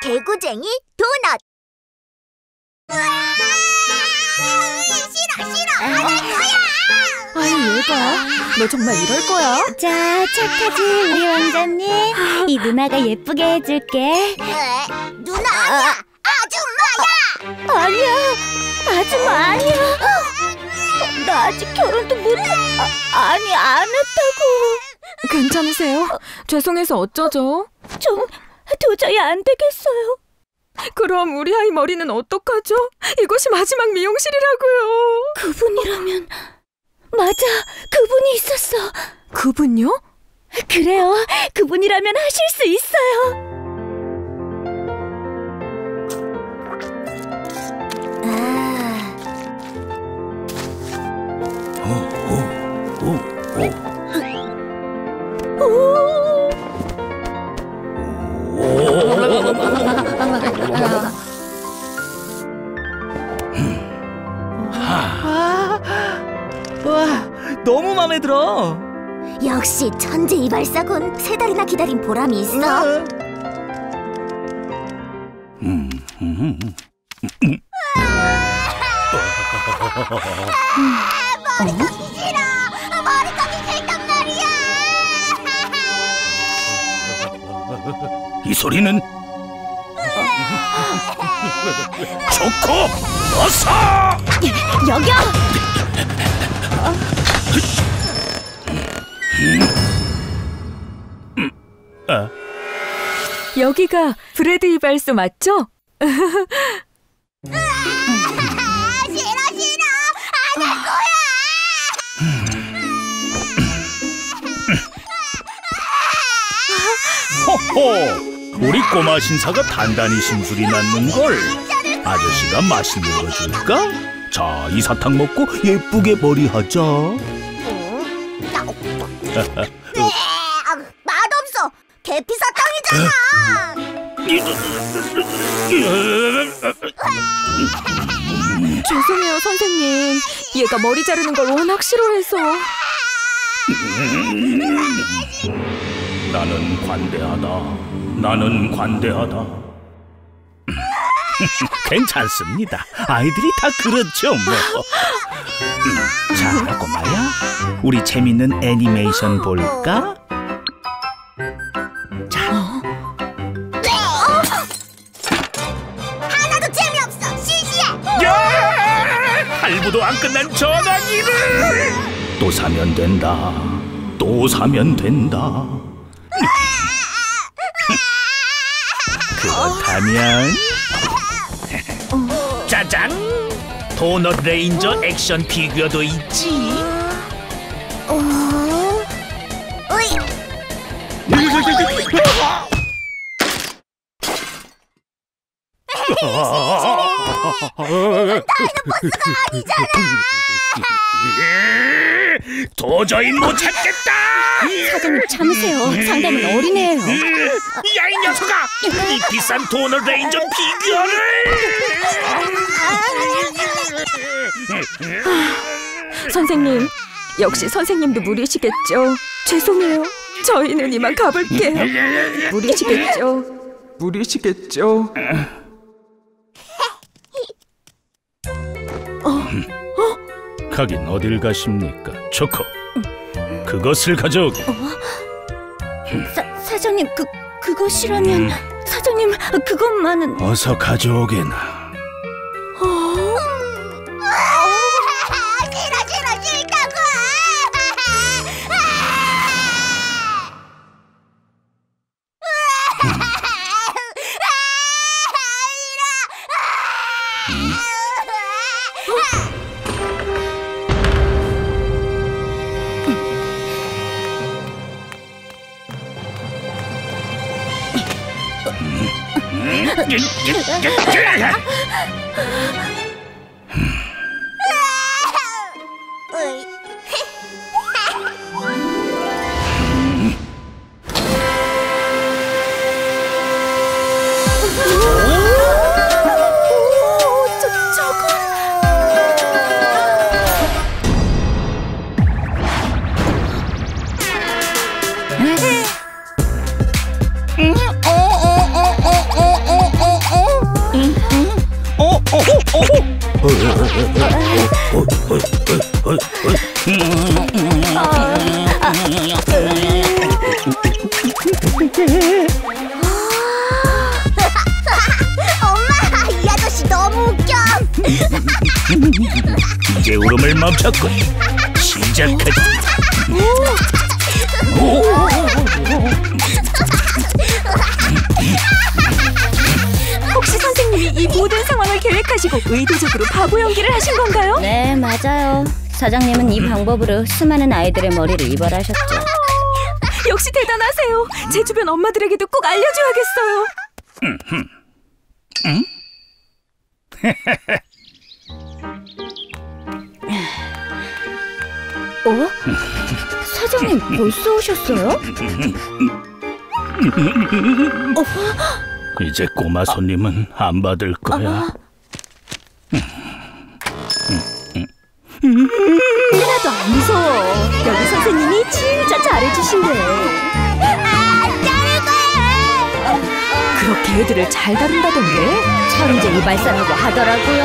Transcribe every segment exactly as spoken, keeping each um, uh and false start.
개구쟁이 도넛. 싫어 싫어 안 할 거야. 아이 얘가 너 정말 이럴 거야? 자, 착하지 우리 왕자님. 이 누나가 예쁘게 해줄게. 에? 누나 아니야. 아줌마야. 아니야, 아줌마 아니야. 나 아직 결혼도 못해. 아, 아니 안 했다고. 괜찮으세요? 죄송해서 어쩌죠? 좀 도저히 안 되겠어요. 그럼 우리 아이 머리는 어떡하죠? 이곳이 마지막 미용실이라고요. 그분이라면... 맞아, 그분이 있었어. 그분요? 그래요, 그분이라면 하실 수 있어요. 아. 오, 오, 오, 오. 오. 와, 너무 마음에 들어. 역시 천재 이발사군. 세 달이나 기다린 보람이 있어. 음, 음, 음. 머리 감기 싫어. 머리 감기 싫단 말이야. 이 소리는 초코 어서 여기요. 아. 여기가 브래드 이발소 맞죠? 싫어 싫어 안 할 거야. 호호, 우리 꼬마 신사가 단단히 심술이 났는걸. 아저씨가 맛있는 거 줄까? 자, 이 사탕 먹고 예쁘게 머리하자. 맛없어. 계피 사탕이잖아. 죄송해요 선생님. 얘가 머리 자르는 걸 워낙 싫어해서. 나는 관대하다. 나는 관대하다. 괜찮습니다. 아이들이 다 그렇죠 뭐. 음, 자, 꼬마야, 우리 재밌는 애니메이션 볼까? 자. 하나도 재미없어. 시시해. 야! 할부도 안 끝난 전화기를 또 사면 된다. 또 사면 된다. 그렇다면 짜잔! 도넛 레인저 액션 피규어도 있지. 어? 어이. 도저히 못 찾겠다. 사장님 참으세요. 상대는 어린애예요. 야, 이 녀석아! 이 비싼 도넛 레인저 피규어를! 선생님, 역시 선생님도 무리시겠죠? 죄송해요. 저희는 이만 가볼게요. 무리시겠죠? 무리시겠죠? 가긴 어딜 가십니까, 초코? 그것을 가져오게. 사, 사장님, 그, 그것이라면... 음. 사장님, 그것만은... 어서 가져오게나. 싫어 싫어 싫다고. 엄마, 이 아저씨 너무 웃겨. 이제 울음을 멈췄군. 시작하자. 혹시 선생님이 이 모든 상황을 계획하시고 의도적으로 바보 연기를 하신 건가요? 네, 맞아요. 사장님은 이 방법으로 수많은 아이들의 머리를 이발하셨죠. 역시 대단하세요. 제 주변 엄마들에게도 꼭 알려줘야겠어요. 응? 어? 사장님 벌써 오셨어요? 이제 꼬마 손님은 안 받을 거야. 하나도 안 무서워. 여기 선생님이 진짜 잘해주신대. 그렇게 애들을 잘 다룬다던데? 천재 이발사라고 하더라고요.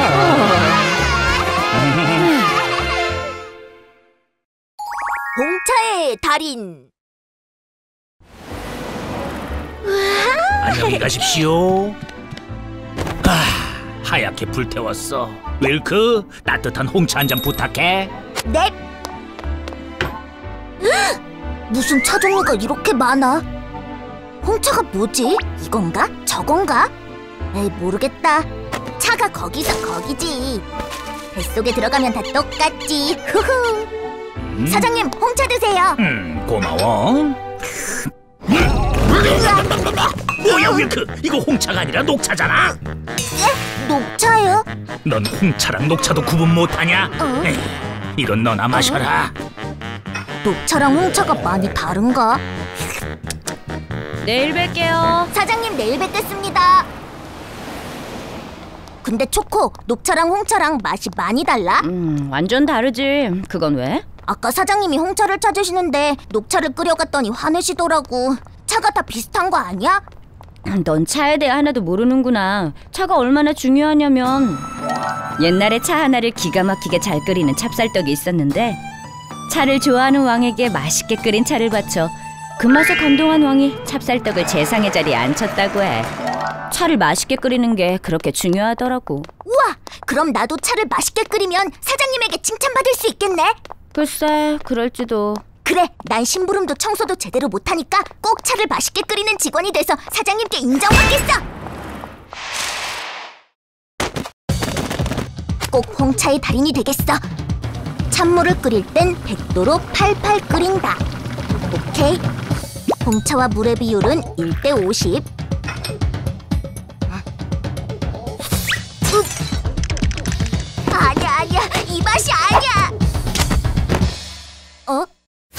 홍차의 달인. 안녕히 가십시오. 아, 하얗게 불태웠어. 윌크, 따뜻한 홍차 한 잔 부탁해. 넵. 무슨 차 종류가 이렇게 많아? 홍차가 뭐지? 이건가? 저건가? 에이, 모르겠다. 차가 거기서 거기지. 뱃속에 들어가면 다 똑같지. 후후. 음? 사장님, 홍차 드세요. 음, 고마워. 뭐야, 윌크? 이거 홍차가 아니라 녹차잖아. 예? 녹차요? 넌 홍차랑 녹차도 구분 못하냐? 어? 에이, 이건 너나 마셔라. 녹차랑 홍차가 많이 다른가? 내일 뵐게요. 사장님, 내일 뵙겠습니다. 근데 초코, 녹차랑 홍차랑 맛이 많이 달라? 음, 완전 다르지. 그건 왜? 아까 사장님이 홍차를 찾으시는데 녹차를 끓여갔더니 화내시더라고. 차가 다 비슷한 거 아니야? 넌 차에 대해 하나도 모르는구나. 차가 얼마나 중요하냐면 옛날에 차 하나를 기가 막히게 잘 끓이는 찹쌀떡이 있었는데 차를 좋아하는 왕에게 맛있게 끓인 차를 바쳐 그 맛에 감동한 왕이 찹쌀떡을 제상의 자리에 앉혔다고 해. 차를 맛있게 끓이는 게 그렇게 중요하더라고. 우와! 그럼 나도 차를 맛있게 끓이면 사장님에게 칭찬받을 수 있겠네? 글쎄, 그럴지도. 그래, 난 심부름도 청소도 제대로 못하니까 꼭 차를 맛있게 끓이는 직원이 돼서 사장님께 인정받겠어! 꼭 홍차의 달인이 되겠어. 찬물을 끓일 땐 백 도로 팔팔 끓인다. 오케이. 홍차와 물의 비율은 일 대 오십. 아니야, 아니야. 이 맛이 아니야. 어?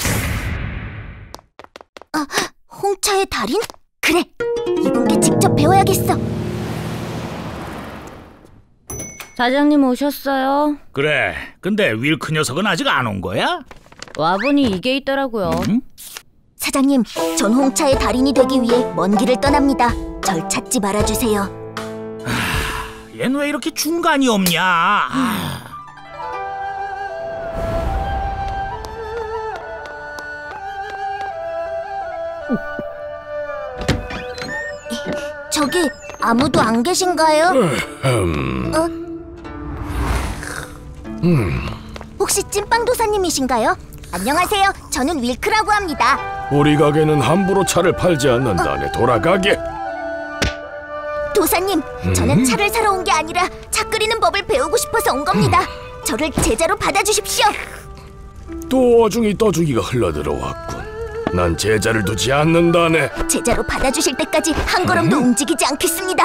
아, 홍차의 달인? 그래, 이분께 직접 배워야겠어. 사장님 오셨어요? 그래, 근데 윌크 녀석은 아직 안 온 거야? 와보니 이게 있더라고요. 음? 사장님, 전 홍차의 달인이 되기 위해 먼 길을 떠납니다. 절 찾지 말아주세요. 얜 왜 이렇게 중간이 없냐? 아. 저기 아무도 안 계신가요? 음, 어? 음, 혹시 찐빵 도사님이신가요? 안녕하세요. 저는 윌크라고 합니다. 우리 가게는 함부로 차를 팔지 않는다네. 돌아가게. 도사님, 저는 차를 사러 온 게 아니라 차 끓이는 법을 배우고 싶어서 온 겁니다. 저를 제자로 받아주십시오. 또 어중이 떠중이가 흘러들어왔군. 난 제자를 두지 않는다네. 제자로 받아주실 때까지 한 걸음도 움직이지 않겠습니다.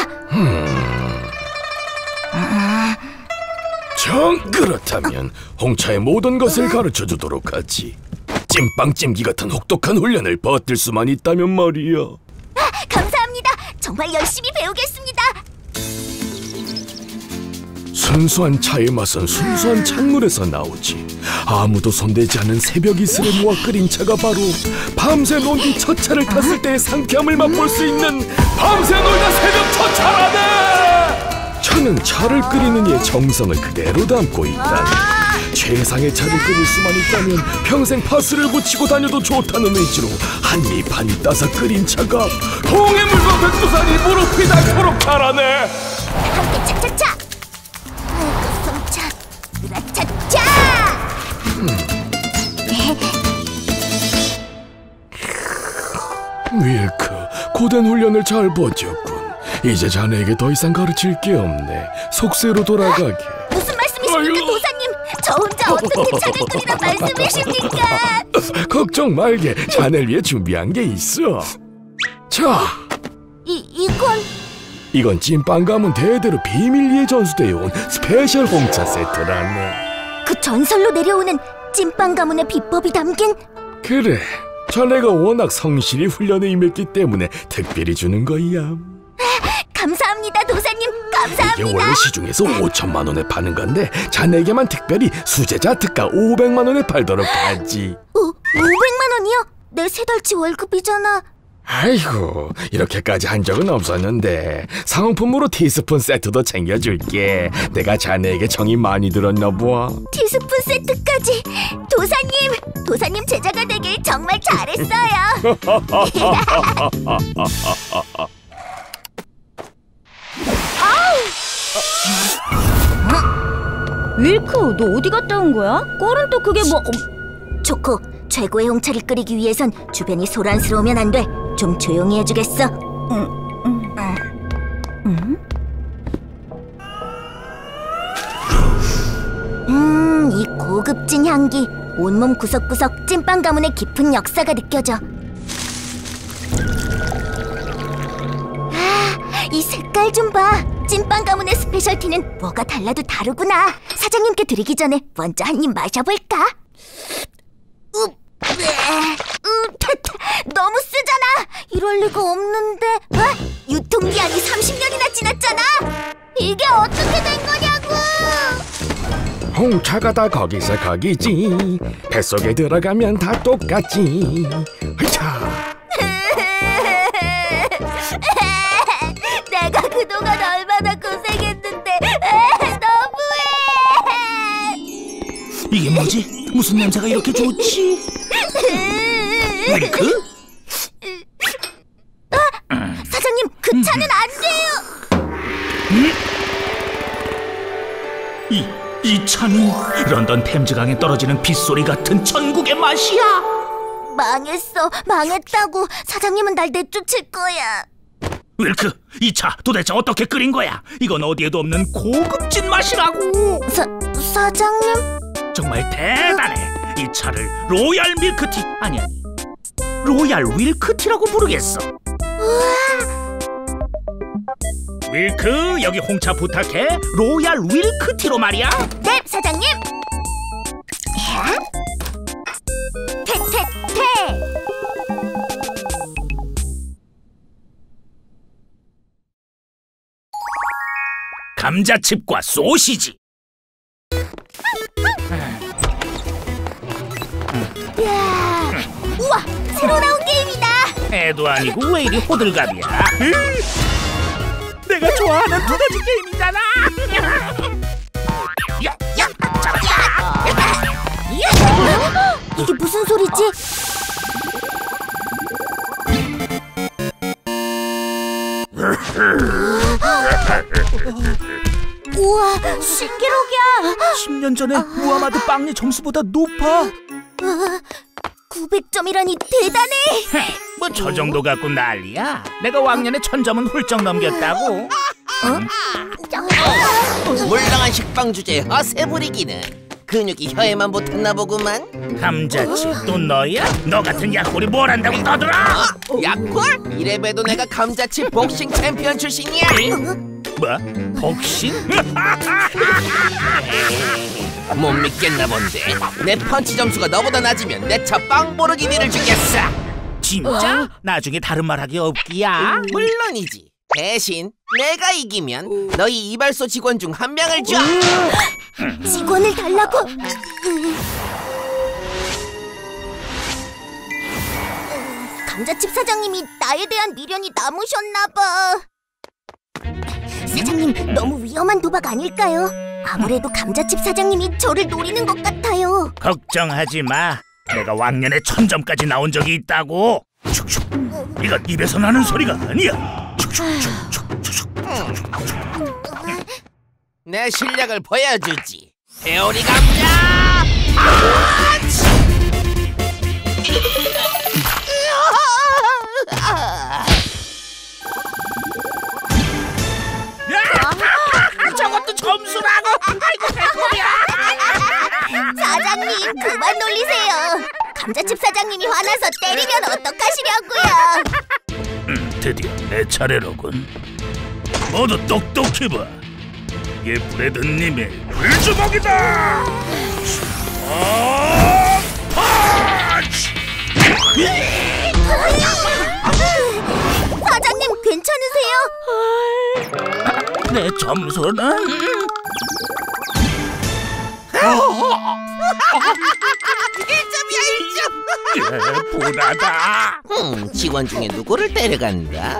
정 그렇다면 홍차의 모든 것을 가르쳐주도록 하지. 찐빵찜기 같은 혹독한 훈련을 버틸 수만 있다면 말이야. 감사합니다. 정말 열심히 배우겠습니다. 순수한 차의 맛은 순수한 찬물에서 나오지. 아무도 손대지 않은 새벽 이슬에 모아 끓인 차가 바로 밤새 논 뒤 첫 차를 탔을 때의 상쾌함을 맛볼 수 있는 밤새 놀다 새벽 첫 차라네. 차는 차를 끓이는 이의 정성을 그대로 담고 있다. 최상의 차를 끓일 수만 있다면 평생 파스를 붙이고 다녀도 좋다는 의지로 한입 한입 따서 끓인 차가 홍해물과 백두산이 무릎이 닳도록 자라네. 함께 차차차. 아이고 숨차. 으라차차. 윌크, 고된 훈련을 잘 버텼군. 이제 자네에게 더 이상 가르칠 게 없네. 속세로 돌아가게. 무슨 말씀이십니까, 아유. 도사님? 저 혼자 어떻게 차를 끓이란 말씀이십니까? 걱정 말게. 자네를 위해 준비한 게 있어. 자, 이 이건 이건 찐빵 가문 대대로 비밀리에 전수되어 온 스페셜 홍차 세트라네. 그 전설로 내려오는 찐빵 가문의 비법이 담긴. 그래, 자네가 워낙 성실히 훈련에 임했기 때문에 특별히 주는 거야. 감사합니다, 도사님. 감사합니다. 이게 원래 시중에서 오천만 원에 파는 건데 자네에게만 특별히 수제자 특가 오백만 원에 팔도록 하지. 오, 오백만 원이요? 내 세 달치 월급이잖아. 아이고, 이렇게까지 한 적은 없었는데 상품으로 티스푼 세트도 챙겨줄게. 내가 자네에게 정이 많이 들었나 봐. 티스푼 세트까지. 도사님, 도사님 제자가 되길 정말 잘했어요. 윌크, 너 어디 갔다 온 거야? 꼴은 또 그게 뭐... 초코, 최고의 홍차를 끓이기 위해선 주변이 소란스러우면 안 돼. 좀 조용히 해주겠어? 응, 응. 응? 음, 이 고급진 향기. 온몸 구석구석 찐빵 가문의 깊은 역사가 느껴져. 아, 이 색깔 좀 봐. 찐빵 가문의 스페셜티는 뭐가 달라도 다르구나. 사장님께 드리기 전에 먼저 한 입 마셔볼까? 으, 으, 너무 쓰잖아. 이럴 리가 없는데. 어? 유통기한이 삼십 년이나 지났잖아. 이게 어떻게 된 거냐고. 홍차가 다 거기서 거기지. 뱃속에 들어가면 다 똑같지. 자, 내가 그동안 얼마나 고생했는데. 너무해. 이게 뭐지? 무슨 냄새가 이렇게 좋지? 윌크? 사장님, 그 차는 안 돼요. 음? 이, 이 차는 런던 템즈강에 떨어지는 빗소리 같은 천국의 맛이야. 망했어. 망했다고. 사장님은 날 내쫓을 거야. 윌크, 이 차 도대체 어떻게 끓인 거야? 이건 어디에도 없는 고급진 맛이라고. 사, 사장님? 정말 대단해. 이 차를 로얄 밀크티, 아니 아니 로얄 윌크티라고 부르겠어. 윌크, 여기 홍차 부탁해. 로얄 윌크티로 말이야. 네, 사장님. 퇴퇴퇴. 감자칩과 소시지. 이야, 우와, 새로 나온 게임이다. 애도 아니고 왜 이리 호들갑이야? 내가 좋아하는 두더지 게임이잖아. 야, 야, 잡았다. 이게 무슨 소리지? 우와, 신기록이야. 십 년 전에 무하마드 빵리 점수보다 높아. 구백 점이라니 대단해. 뭐 저 정도 갖고 난리야. 내가 왕년에 천 점은 훌쩍 넘겼다고. 물렁한 식빵 주제에 허세 부리기는 근육이 혀에만 붙었나 보구만. 감자칩 또 너야? 너 같은 약골이 뭘 한다고 떠들어? 어? 약골? 이래봬도 내가 감자칩 복싱 챔피언 출신이야. 뭐? 복싱? 못 믿겠나 본데. 내 펀치 점수가 너보다 낮으면 내 차 빵보르기 니를 주겠어. 진짜? 나중에 다른 말 하기 없기야. 물론이지. 대신 내가 이기면 너희 이발소 직원 중 한 명을 줘. 직원을 달라고? 감자칩 사장님이 나에 대한 미련이 남으셨나 봐. 사장님, 너무 위험한 도박 아닐까요? 아무래도 감자칩 사장님이 저를 노리는 것 같아요. 걱정하지 마. 내가 왕년에 천점까지 나온 적이 있다고. 축축. 이건 입에서 나는 소리가 아니야. 축축축축축축. 내 실력을 보여주지. 회오리 감자 펀치! 저것도 점수라고. 아이고 배고프야. 사장님 그만 놀리세요. 감자칩 사장님이 화나서 때리면 어떡하시려고요? 음, 드디어 내 차례로군. 모두 똑똑히 봐. 이게 브레드님의 불주먹이다. 어, 펀치! 사장님 괜찮으세요? 내 점수는 일 점이야 일 점. 예, 보다다. 음, 직원 중에 누구를 데려간다?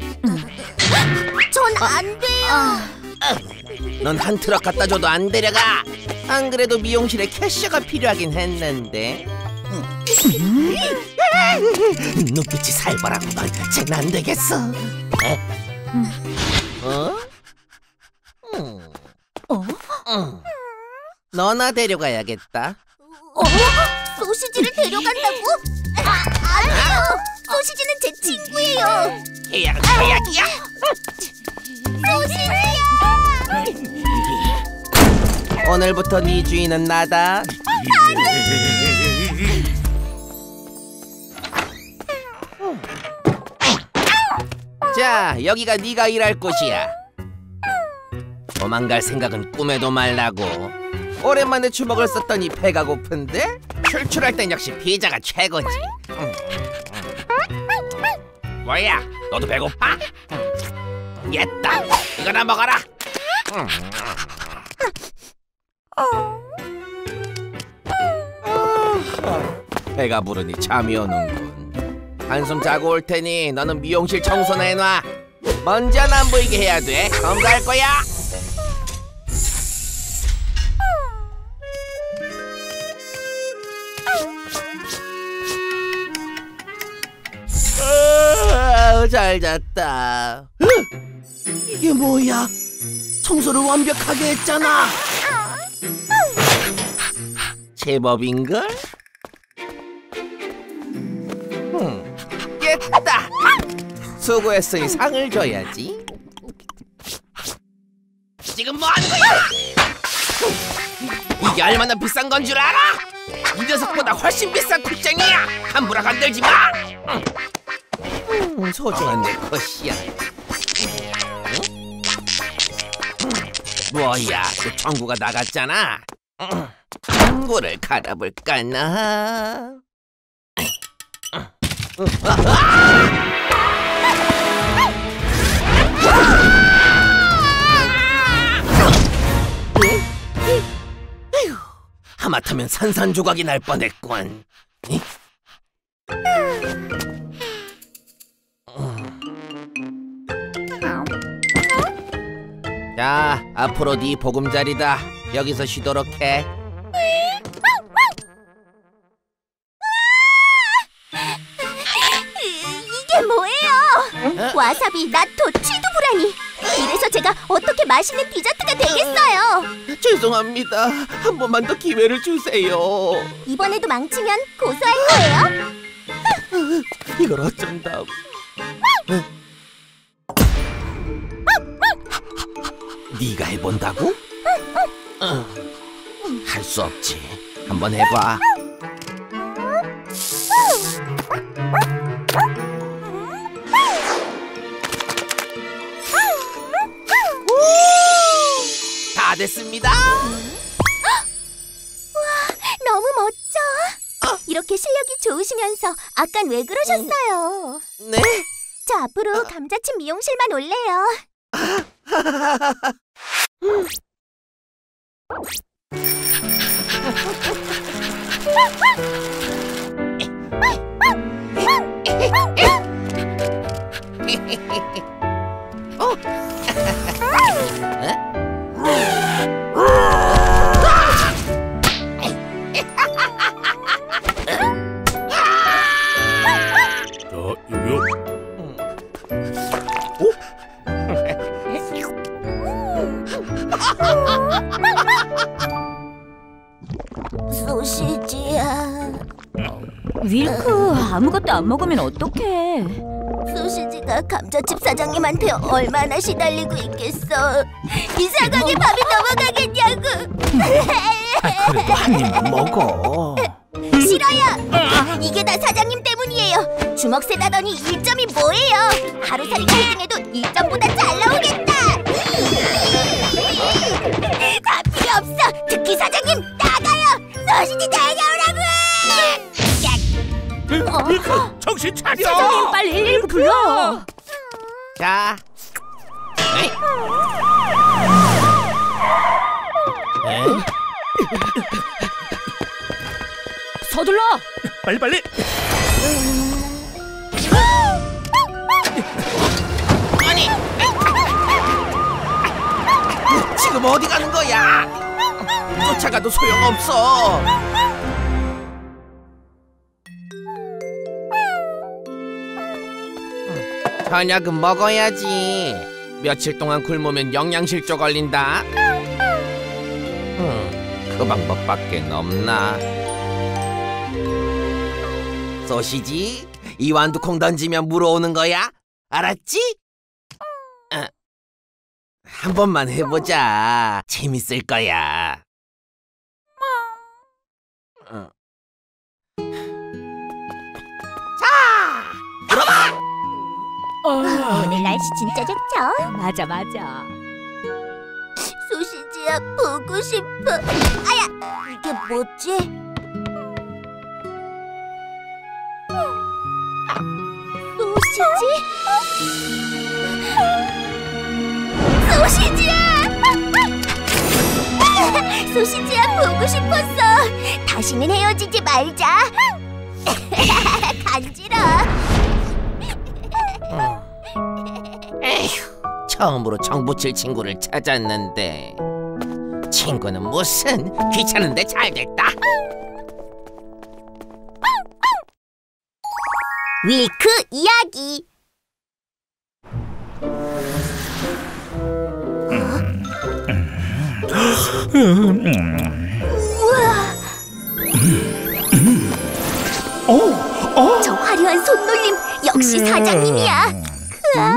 전 안 돼요. 넌 한 트럭 갖다 줘도 안 데려가. 안 그래도 미용실에 캐셔가 필요하긴 했는데. 눈빛이 살벌하구만. 쟤는 안 되겠어. 에? 어? 음. 어? 음. 너나 데려가야겠다. 어? 소시지를 데려간다고? 아, 아니요. 소시지는 제 친구예요. 계약, 계약이야. 소시지야. 오늘부터 네 주인은 나다. 자, 여기가 네가 일할 곳이야. 도망갈 생각은 꿈에도 말라고. 오랜만에 주먹을 썼더니 배가 고픈데? 출출할 땐 역시 피자가 최고지. 음. 뭐야, 너도 배고파? 옛다, 이거나 먹어라. 음. 배가 부르니 잠이 오는군. 한숨 자고 올 테니 너는 미용실 청소나 해놔. 먼지는 안 보이게 해야 돼. 검사할 거야. 아, 잘 잤다. 으! 이게 뭐야? 청소를 완벽하게 했잖아. 제법인걸? 음, 깼다. 수고했으니 상을 줘야지. 지금 뭐 하는 거야? 이게 얼마나 비싼 건 줄 알아? 이 녀석보다 훨씬 비싼 콧쟁이야. 함부로 건들지 마. 음, 소중한 내 컷이야. 응? 뭐야, 그 청구가 나갔잖아. 청구를 갈아볼까나. 에휴, 하마터면 산산조각이 날 뻔했군. 이? 자, 앞으로 네 보금자리다. 여기서 쉬도록 해. 이게 뭐예요? 와사비, 나토, 치두부라니. 이래서 제가 어떻게 맛있는 디저트가 되겠어요? 죄송합니다. 한 번만 더 기회를 주세요. 이번에도 망치면 고소할 거예요? 이걸 어쩐다고. 네가 해본다고? 할 수 없지. 한번 해봐. 다 됐습니다. 너무 멋져. 이렇게 실력이 좋으시면서 아깐 왜 그러셨어요? 네? 저 앞으로 감자칩 미용실만 올래요. 어? 윌크, 아무것도 안 먹으면 어떡해? 소시지가 감자칩 사장님한테 얼마나 시달리고 있겠어. 이 사각에 밥이 넘어가겠냐고. 아, 그래도 한 입만 먹어. 싫어요. 이게 다 사장님 때문이에요. 주먹 세다더니 일 점이 뭐예요. 하루살이가 일 등해도 일 점보다 잘 나오겠다. 다 필요 없어. 특히 사장님 나가요. 소시지 다가오라고. 윌크, 정신 차려. 사장님, 빨리 일일구 불러. 자. 에이. 에이? 서둘러. 빨리 빨리. 아니. 지금 어디 가는 거야? 쫓아가도 소용없어. 저녁은 먹어야지. 며칠 동안 굶으면 영양실조 걸린다. 음, 그 방법밖에 없나? 소시지, 이 완두콩 던지면 물어오는 거야? 알았지? 어, 한 번만 해보자. 재밌을 거야. 어. 자, 들어봐. 오늘 날씨 진짜 좋죠? 맞아, 맞아. 소시지야 보고 싶어. 아야, 이게 뭐지? 소시지? 소시지야! 소시지야 보고 싶었어. 다시는 헤어지지 말자. 간지러. 에휴, 처음으로 정 붙일 친구를 찾았는데 친구는 무슨 귀찮은데 잘됐다. 윌크 이야기. 우와. 저 화려한 손놀림 역시 사장님이야. 으아.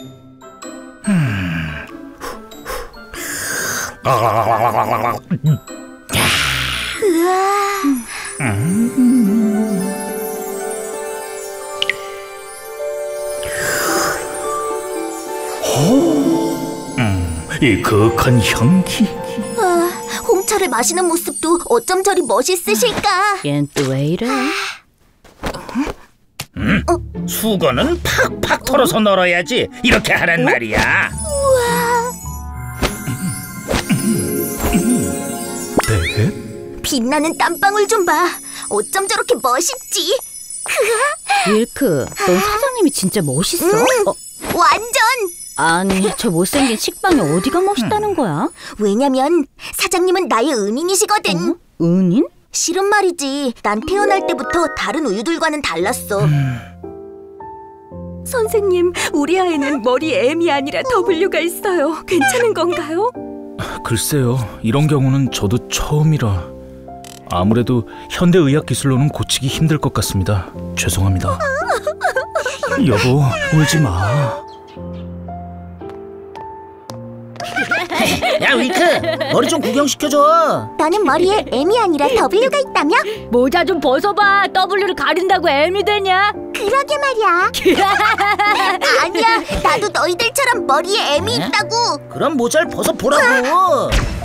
이 거한 향기. 아, 홍차를 마시는 모습도 어쩜 저리 멋있으실까? 얜 또 왜 이래? 음? 수건은 팍팍 털어서 널어야지. 이렇게 하란 말이야. 우와. 네? 빛나는 땀방울 좀 봐. 어쩜 저렇게 멋있지? 윌크, 넌 사장님이 진짜 멋있어? 음. 어, 완전! 아니, 저 못생긴 식빵이 어디가 멋있다는 거야? 왜냐면 사장님은 나의 은인이시거든. 어? 은인? 실은 말이지, 난 태어날 때부터 다른 우유들과는 달랐어. 선생님, 우리 아이는 머리에 M이 아니라 W가 있어요. 괜찮은 건가요? 글쎄요, 이런 경우는 저도 처음이라 아무래도 현대의학 기술로는 고치기 힘들 것 같습니다. 죄송합니다. 여보, 울지 마. 야, 윌크, 머리 좀 구경시켜줘. 너는 머리에 M이 아니라 W가 있다며? 모자 좀 벗어봐. W를 가린다고 M이 되냐? 그러게 말이야. 아니야, 나도 너희들처럼 머리에 M이 있다고. 그럼 모자를 벗어보라고.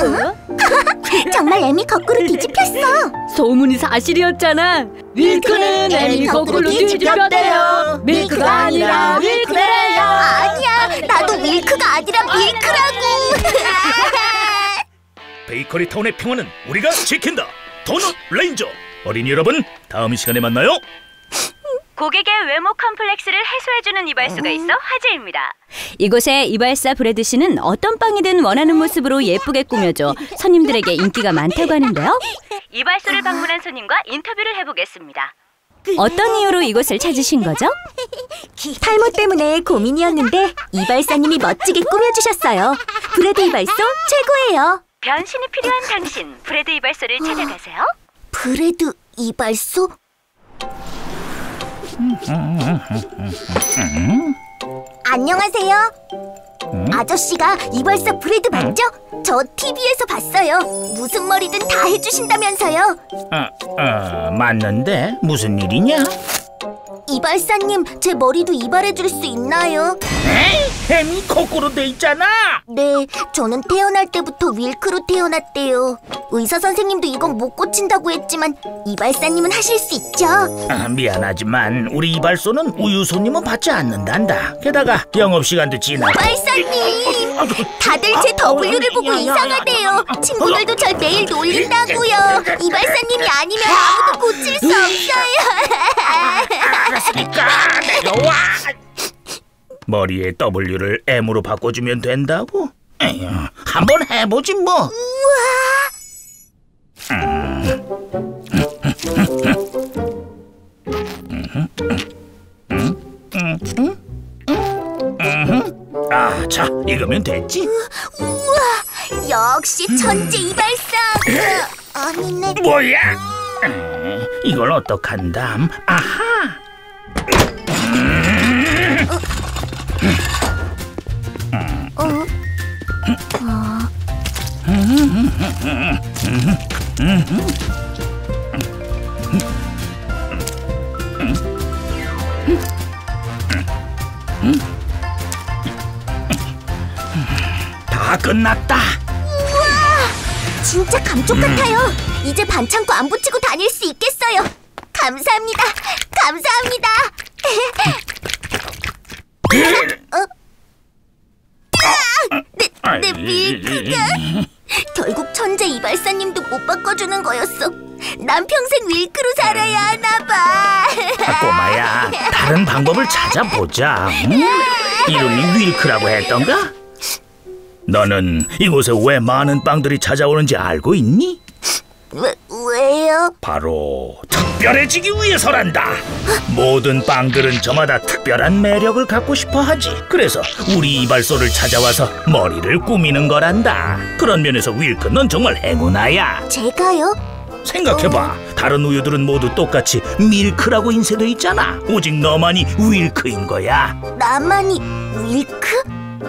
정말 M이 거꾸로 뒤집혔어. 소문이 사실이었잖아. 윌크는 M이 거꾸로 뒤집혔대요. 밀크가 아니라 윌크래요. 아니야, 나도 윌크가 아니라 밀크라고. 베이커리 타운의 평화는 우리가 지킨다. 도넛 레인저. 어린이 여러분, 다음 이 시간에 만나요. 고객의 외모 컴플렉스를 해소해주는 이발소가 있어 화제입니다. 이곳의 이발사 브래드 씨는 어떤 빵이든 원하는 모습으로 예쁘게 꾸며줘 손님들에게 인기가 많다고 하는데요. 이발소를 방문한 손님과 인터뷰를 해보겠습니다. 어떤 이유로 이곳을 찾으신 거죠? 탈모 때문에 고민이었는데 이발사님이 멋지게 꾸며주셨어요. 브래드 이발소 최고예요. 변신이 필요한 당신, 브래드 이발소를 찾아가세요. 브래드 이발소? 안녕하세요. 아저씨가 이발사 브래드 맞죠? 저 티비에서 봤어요. 무슨 머리든 다 해주신다면서요. 어, 어, 맞는데 무슨 일이냐? 이발사님, 제 머리도 이발해줄 수 있나요? 에이, 햄이 거꾸로 돼 있잖아. 네, 저는 태어날 때부터 윌크로 태어났대요. 의사 선생님도 이건 못 고친다고 했지만 이발사님은 하실 수 있죠? 아, 미안하지만 우리 이발소는 우유 손님은 받지 않는단다. 게다가 영업시간도 지나. 이발사님, 다들 제 더블유를 보고 이상하대요. 친구들도 절 매일 놀린다고요. 이발사님이 아니면 아무도 고칠 수 없어요. 알았으니까 내려와. 머리에 W를 M으로 바꿔주면 된다고? 에휴, 한번 해보지 뭐. 아, 자, 이거면 됐지? 우와, 역시 천재 이발사. 어, 아니네. 뭐야? 에, 이걸 어떡한담? 아하! 어? 어? 다 끝났다. 우와, 진짜 감쪽 같아요. 이제 반창고 안 붙이고 다닐 수 있겠어요. 감사합니다. 감사합니다. 어? 아, 내, 내 밀크가 결국 천재 이발사님도 못 바꿔주는 거였어. 난 평생 윌크로 살아야 하나 봐. 아, 꼬마야, 다른 방법을 찾아보자. 응? 이름이 윌크라고 했던가? 너는 이곳에 왜 많은 빵들이 찾아오는지 알고 있니? 왜, 왜요? 바로 특별해지기 위해서란다. 모든 빵들은 저마다 특별한 매력을 갖고 싶어 하지. 그래서 우리 이발소를 찾아와서 머리를 꾸미는 거란다. 그런 면에서 윌크, 넌 정말 행운아야. 제가요? 생각해봐. 다른 우유들은 모두 똑같이 밀크라고 인쇄돼 있잖아. 오직 너만이 윌크인 거야. 나만이 윌크?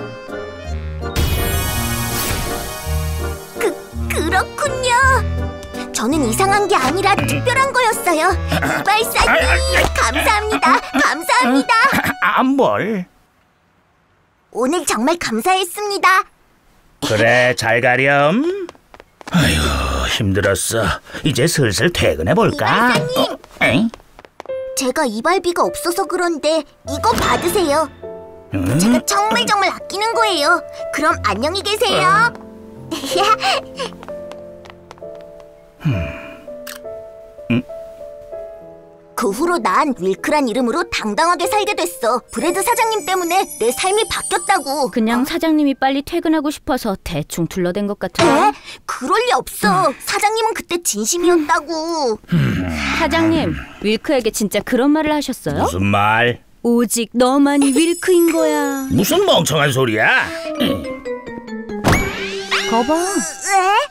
그, 그렇군요. 저는 이상한 게 아니라 특별한 거였어요. 이발사님, 감사합니다. 감사합니다. 아, 뭘? 오늘 정말 감사했습니다. 그래, 잘 가렴. 아휴, 힘들었어. 이제 슬슬 퇴근해볼까? 이발사님! 어? 에이? 제가 이발비가 없어서 그런데 이거 받으세요. 응? 제가 정말 정말 아끼는 거예요. 그럼 안녕히 계세요. 응? 그 후로 난 윌크란 이름으로 당당하게 살게 됐어. 브래드 사장님 때문에 내 삶이 바뀌었다고. 그냥 사장님이 빨리 퇴근하고 싶어서 대충 둘러댄 것 같아요. 에? 그럴 리 없어. 사장님은 그때 진심이었다고. 사장님, 윌크에게 진짜 그런 말을 하셨어요? 무슨 말? 오직 너만이 윌크인 거야. 무슨 멍청한 소리야? 거봐. 왜?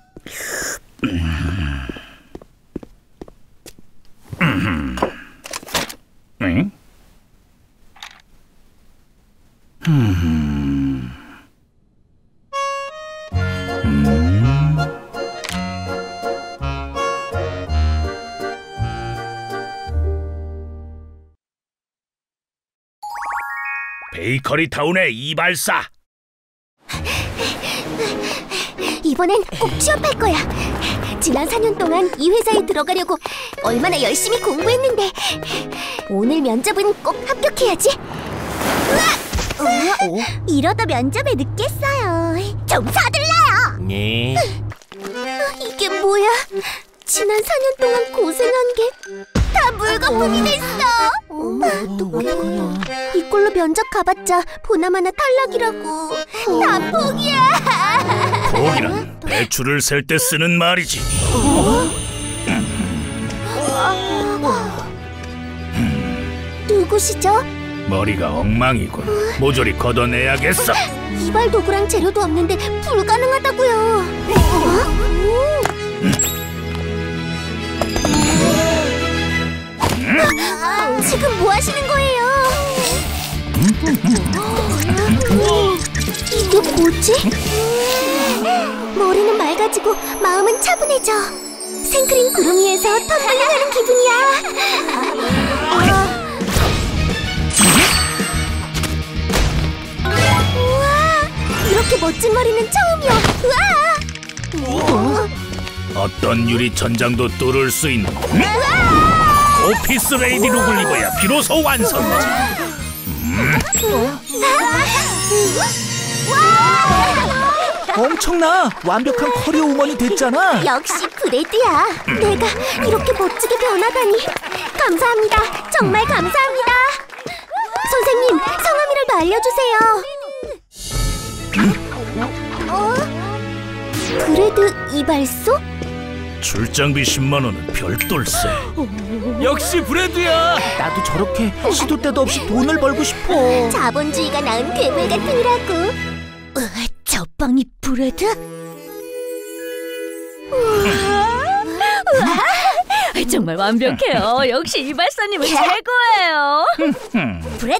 응? 음. 음. 베이커리 타운의 이발사. 이번엔 꼭 취업할 거야. 지난 사 년 동안 이 회사에 들어가려고 얼마나 열심히 공부했는데 오늘 면접은 꼭 합격해야지. 으악! 어? 이러다 면접에 늦겠어요. 좀 서둘러요. 네. 이게 뭐야? 지난 사 년 동안 고생한 게 다 물거품이 됐어. 어머, 어떡해. 이꼴로 면접 가봤자 보나마나 탈락이라고. 다 포기야. 포기란 배추를 셀 때 쓰는 말이지. 누구시죠? 머리가 엉망이군. 모조리 걷어내야겠어. 이발 도구랑 재료도 없는데 불가능하다고요. 어? 지금 뭐 하시는 거예요? 이게 뭐지? 머리는 맑아지고 마음은 차분해져. 생크림 구름 위에서 텀블링하는 기분이야. 우와, 이렇게 멋진 머리는 처음이야. 우와. 어떤 유리 천장도 뚫을 수 있는 오피스 레이디로 굴리고야 비로소 완성이지. 음. 엄청나! 완벽한 커리어 우먼이 됐잖아. 역시 브래드야. 내가 이렇게 멋지게 변하다니. 감사합니다. 정말 감사합니다. 선생님, 성함이라도 알려주세요. 어? 브래드 이발소? 출장비 십만 원은 별돌세. 역시 브래드야. 나도 저렇게 시도 때도 없이 돈을 벌고 싶어. 자본주의가 낳은 괴물 같으니라고. 으, 저 빵이 브래드? 우와, 정말 완벽해요. 역시 이발사님은 최고예요. 브래드!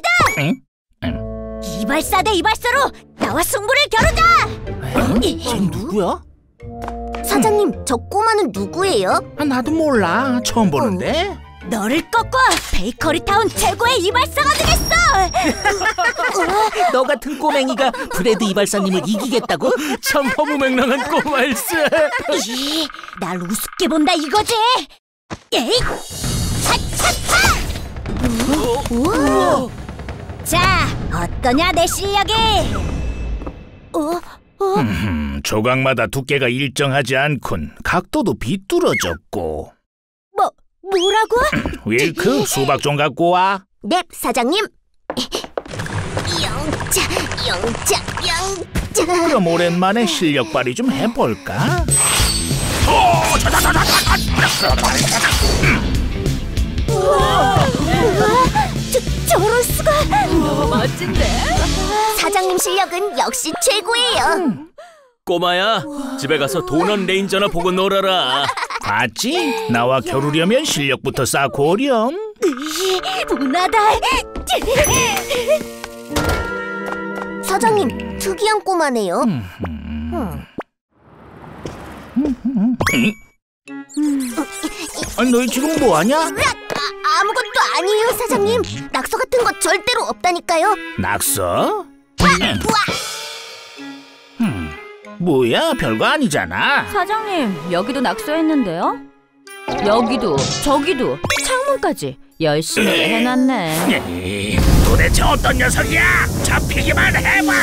이발사 대 이발사로 나와 승부를 겨루자! 쟤 누구야? 사장님, 저 꼬마는 누구예요? 아, 나도 몰라. 처음 보는데. 너를 꺾고 베이커리타운 최고의 이발사가 되겠어! 너 같은 꼬맹이가 브래드 이발사님을 이기겠다고? 참 허무맹랑한 꼬마일세. 이, 날 우습게 본다 이거지? 에잇! 차차차! 우와! 자, 어떠냐 내 실력이? 어? 어? 음, 조각마다 두께가 일정하지 않군. 각도도 비뚤어졌고. 뭐, 뭐라고? 윌크, 수박 좀 갖고 와. 넵, 사장님. 영자, 영자, 영자. 그럼 오랜만에 실력 발휘 좀 해볼까? 우와, 저, 저럴 수가. 너무 멋진데? 사장님 실력은 역시 최고예요. 꼬마야, 집에 가서 도넛 레인저나 보고 놀아라. 봤지? 나와 겨루려면 실력부터 쌓고 오렴. 분하다. 사장님, 특이한 꼬마네요. 음. 아니, 너희 지금 뭐하냐? 아, 아무것도 아니에요, 사장님. 낙서 같은 거 절대로 없다니까요. 낙서? 음, 뭐야, 별거 아니잖아. 사장님, 여기도 낙서했는데요? 여기도, 저기도, 창문까지 열심히 해놨네. 에이, 도대체 어떤 녀석이야? 잡히기만 해봐.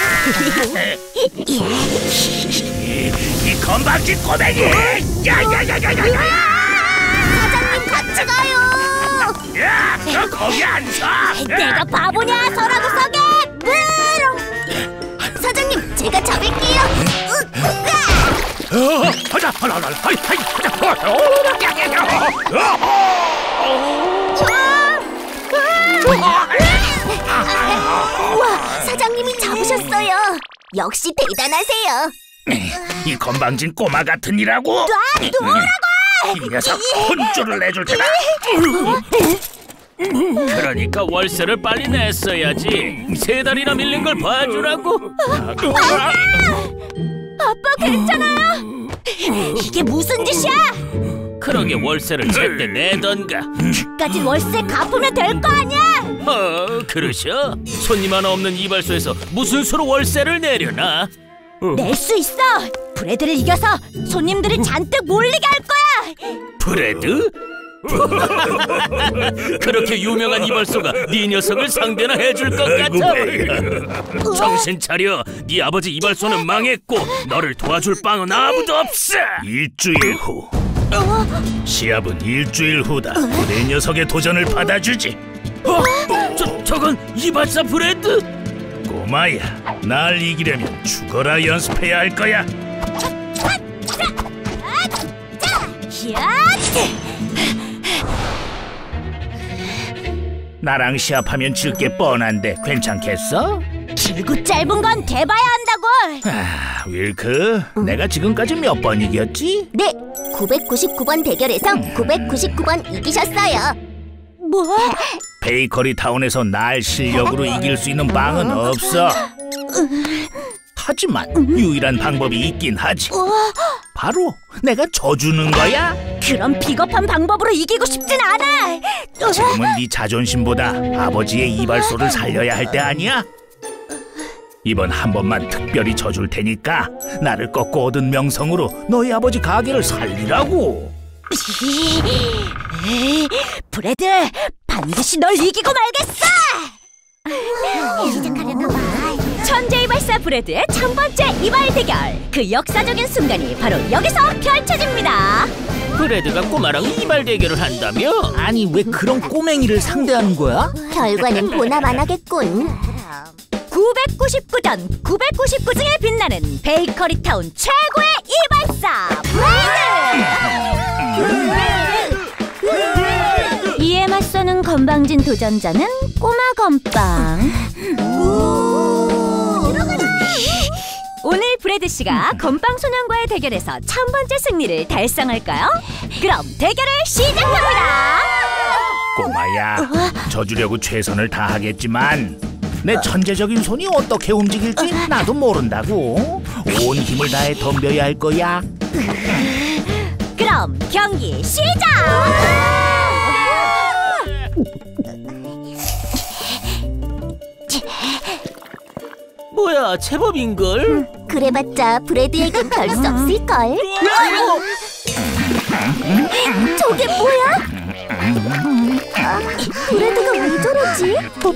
이 건방진 꼬맹이! 야야야야야야! 사장님, 같이 가요. 야, 너 거기 안 서! 내가 바보냐, 서라고 서게. 브롱. 사장님, 제가 잡을게요. 어, 하자, 하자, 하자, 하이, 하이, 하자. 우와, 사장님이 잡으셨어요. 역시 대단하세요. 이 건방진 꼬마 같으니라고? 놔두라고! 이 녀석 혼쭐을 내줄 테다. 그러니까 월세를 빨리 냈어야지. 세 달이나 밀린 걸 봐주라고. 아빠 괜찮아요? 이게 무슨 짓이야? 그러게 월세를 제때 내던가. 까진 월세 갚으면 될 거 아니야? 어, 그러셔? 손님 하나 없는 이발소에서 무슨 수로 월세를 내려나? 낼 수 있어. 브래드를 이겨서 손님들이 잔뜩 몰리게 할 거야. 브래드? 그렇게 유명한 이발소가 네 녀석을 상대나 해줄 것 같아? 정신 차려. 네 아버지 이발소는 망했고 너를 도와줄 빵은 아무도 없어. 일주일 후. 시합은 일주일 후다. 내 녀석의 도전을 받아주지. 어? 저, 저건 이발사 브래드? 꼬마야, 날 이기려면 죽어라 연습해야 할 거야. 나랑 시합하면 질 게 뻔한데 괜찮겠어? 길고 짧은 건 돼봐야 한다고. 아, 윌크, 내가 지금까지 몇 번 이겼지? 네, 구백구십구 번 대결에서 구백구십구 번 이기셨어요. 뭐? 베이커리 타운에서 날 실력으로 이길 수 있는 빵은 없어. 하지만 유일한 방법이 있긴 하지. 바로 내가 져주는 거야. 그런 비겁한 방법으로 이기고 싶진 않아. 지금은 네 자존심보다 아버지의 이발소를 살려야 할 때 아니야? 이번 한 번만 특별히 져줄 테니까 나를 꺾고 얻은 명성으로 너희 아버지 가게를 살리라고. 브래드, 반드시 널 이기고 말겠어. 시작하려나 봐. 천재 이발사 브래드의 첫 번째 이발 대결. 그 역사적인 순간이 바로 여기서 펼쳐집니다. 브래드가 꼬마랑 이발 대결을 한다며? 아니 왜 그런 꼬맹이를 상대하는 거야? 결과는 보나마나겠군. 구백구십구 전 구백구십구 중에 빛나는 베이커리 타운 최고의 이발사 브래드! 이에 맞서는 건방진 도전자는 꼬마 건빵. 오늘 브래드 씨가 건빵 소년과의 대결에서 첫 번째 승리를 달성할까요? 그럼 대결을 시작합니다. 꼬마야, 져주려고 최선을 다하겠지만 내 천재적인 손이 어떻게 움직일지 나도 모른다고. 온 힘을 다해 덤벼야 할 거야. 그럼 경기 시작! 뭐야, 제법인걸? 그래봤자 브래드에겐 별 수 없을걸. 저게 뭐야? 브래드가 왜 저러지?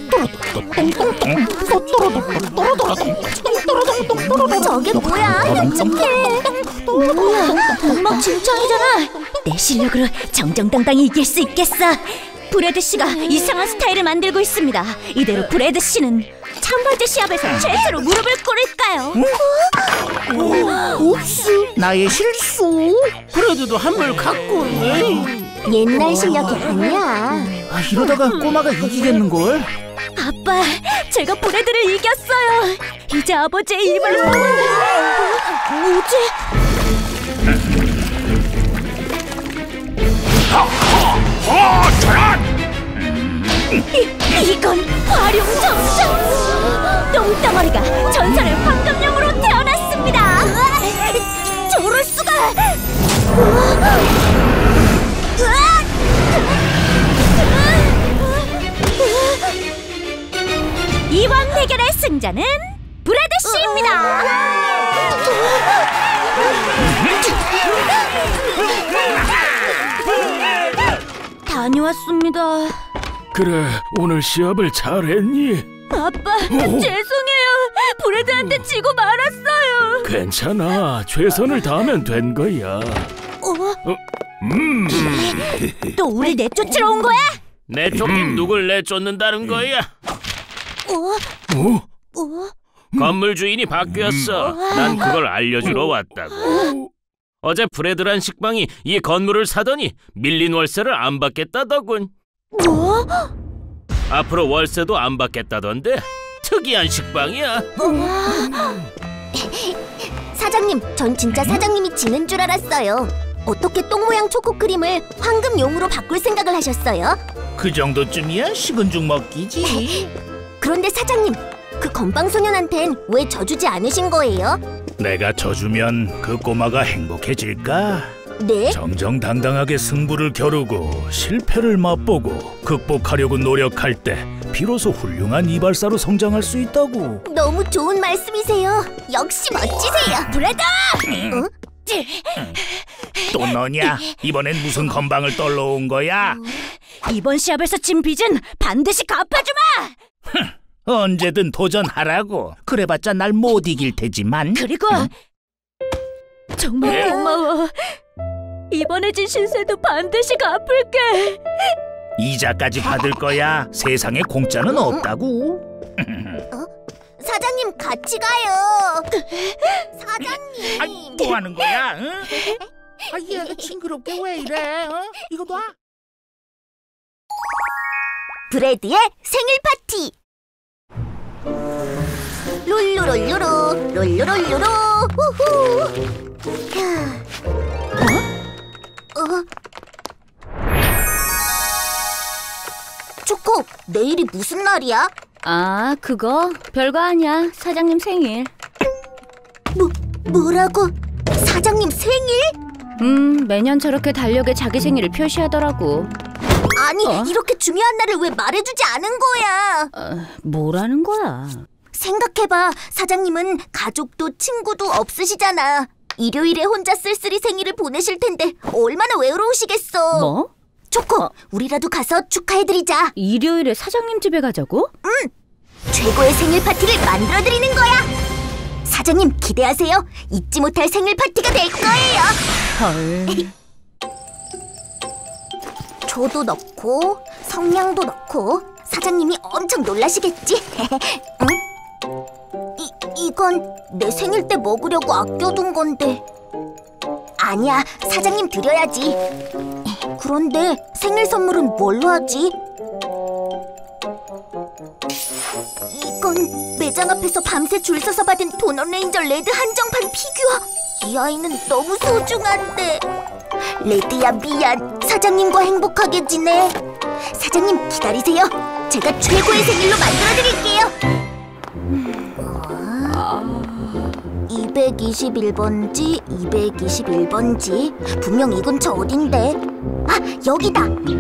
저게 뭐야? 끔찍해. 뭐야, 엉망진창이잖아. 내 실력으로 정정당당히 이길 수 있겠어. 브래드 씨가 이상한 스타일을 만들고 있습니다. 이대로 브래드 씨는 첫 번째 시합에서 최초로 무릎을 꿇을까요? 옵스, 나의 실수. 브래드도 한물 갖고 오네. 옛날 실력이 아니야. 아, 이러다가 꼬마가 이기겠는걸? 아빠, 제가 브래드를 이겼어요. 이제 아버지의 입을 뭐지? 이, 이건 활용 점점! 똥덩어리가 전설의 황금룡으로 태어났습니다! 저럴 수가! 이번 대결의 승자는 브래드 씨입니다! 다녀왔습니다. 그래, 오늘 시합을 잘했니? 아빠, 죄송해요. 브래드한테 지고 말았어요. 괜찮아, 최선을 다하면 된 거야. 어? 음. 또 우리 내쫓으러 온 거야? 내쫓긴 누굴 내쫓는다는 거야? 어? 어? 어? 건물 주인이 바뀌었어. 난 그걸 알려주러 왔다고. 어제 브래드란 식빵이 이 건물을 사더니 밀린 월세를 안 받겠다더군. 뭐? 앞으로 월세도 안 받겠다던데. 특이한 식빵이야. 사장님, 전 진짜 사장님이 지는 줄 알았어요. 어떻게 똥 모양 초코크림을 황금용으로 바꿀 생각을 하셨어요? 그 정도쯤이야 식은 죽 먹기지. 그런데 사장님, 그 건빵소년한텐 왜 져주지 않으신 거예요? 내가 져주면 그 꼬마가 행복해질까? 네? 정정당당하게 승부를 겨루고 실패를 맛보고 극복하려고 노력할 때 비로소 훌륭한 이발사로 성장할 수 있다고. 너무 좋은 말씀이세요. 역시 멋지세요. 브래드! 어? 또 너냐? 이번엔 무슨 건방을 떨러 온 거야? 이번 시합에서 진 빚은 반드시 갚아주마! 언제든 도전하라고. 그래봤자 날 못 이길 테지만. 그리고 정말 고마워. 이번에 진 신세도 반드시 갚을게. 이자까지 받을 거야. 세상에 공짜는 없다고. 사장님, 같이 가요. 사장님. 아이, 뭐 하는 거야? 응? 아, 얘가 징그럽게 왜 이래? 어? 이거 봐. 브래드의 생일 파티. 룰루룰루루 룰루룰루루 후후. 어? 어? 초코, 내일이 무슨 날이야? 아, 그거 별거 아니야. 사장님 생일. 뭐, 뭐라고? 사장님 생일? 음, 매년 저렇게 달력에 자기 생일을 표시하더라고. 아니, 어? 이렇게 중요한 날을 왜 말해주지 않은 거야? 어, 뭐라는 거야? 생각해봐. 사장님은 가족도 친구도 없으시잖아. 일요일에 혼자 쓸쓸히 생일을 보내실 텐데 얼마나 외로우시겠어. 뭐? 초코, 어. 우리라도 가서 축하해드리자. 일요일에 사장님 집에 가자고? 응! 최고의 생일 파티를 만들어드리는 거야. 사장님 기대하세요. 잊지 못할 생일 파티가 될 거예요. 헐. 초도 넣고 성냥도 넣고 사장님이 엄청 놀라시겠지? 응? 이, 이건 내 생일 때 먹으려고 아껴둔 건데. 아니야, 사장님 드려야지. 그런데 생일 선물은 뭘로 하지? 이건 매장 앞에서 밤새 줄 서서 받은 도넛레인저 레드 한정판 피규어. 이 아이는 너무 소중한데. 레드야, 미안. 사장님과 행복하게 지내. 사장님 기다리세요. 제가 최고의 생일로 만들어드릴게요. 이백이십일 번지, 이백이십일 번지. 분명 이 근처 어딘데? 아, 여기다.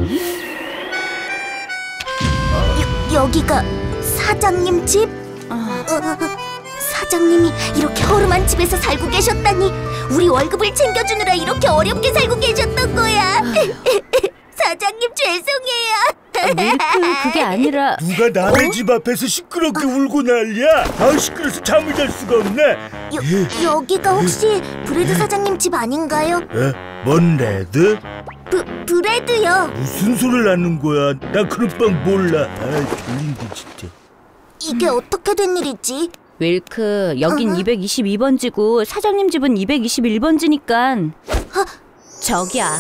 여, 여기가 사장님 집? 어, 사장님이 이렇게 허름한 집에서 살고 계셨다니. 우리 월급을 챙겨주느라 이렇게 어렵게 살고 계셨던 거야. 사장님 죄송해요. 밀크, 그게 아니라 누가 남의 집 앞에서 시끄럽게 울고 난리야? 아, 시끄러워서 잠을 잘 수가 없네. 여, 여기가 혹시 브레드 사장님 집 아닌가요? 에? 뭔 레드? 브, 브레드요. 무슨 소리를 하는 거야? 나 그런 빵 몰라. 아, 졸린데 진짜. 이게 어떻게 된 일이지? 윌크, 여긴 어? 이백이십이 번지고 사장님 집은 이백이십일 번지니까 저기야.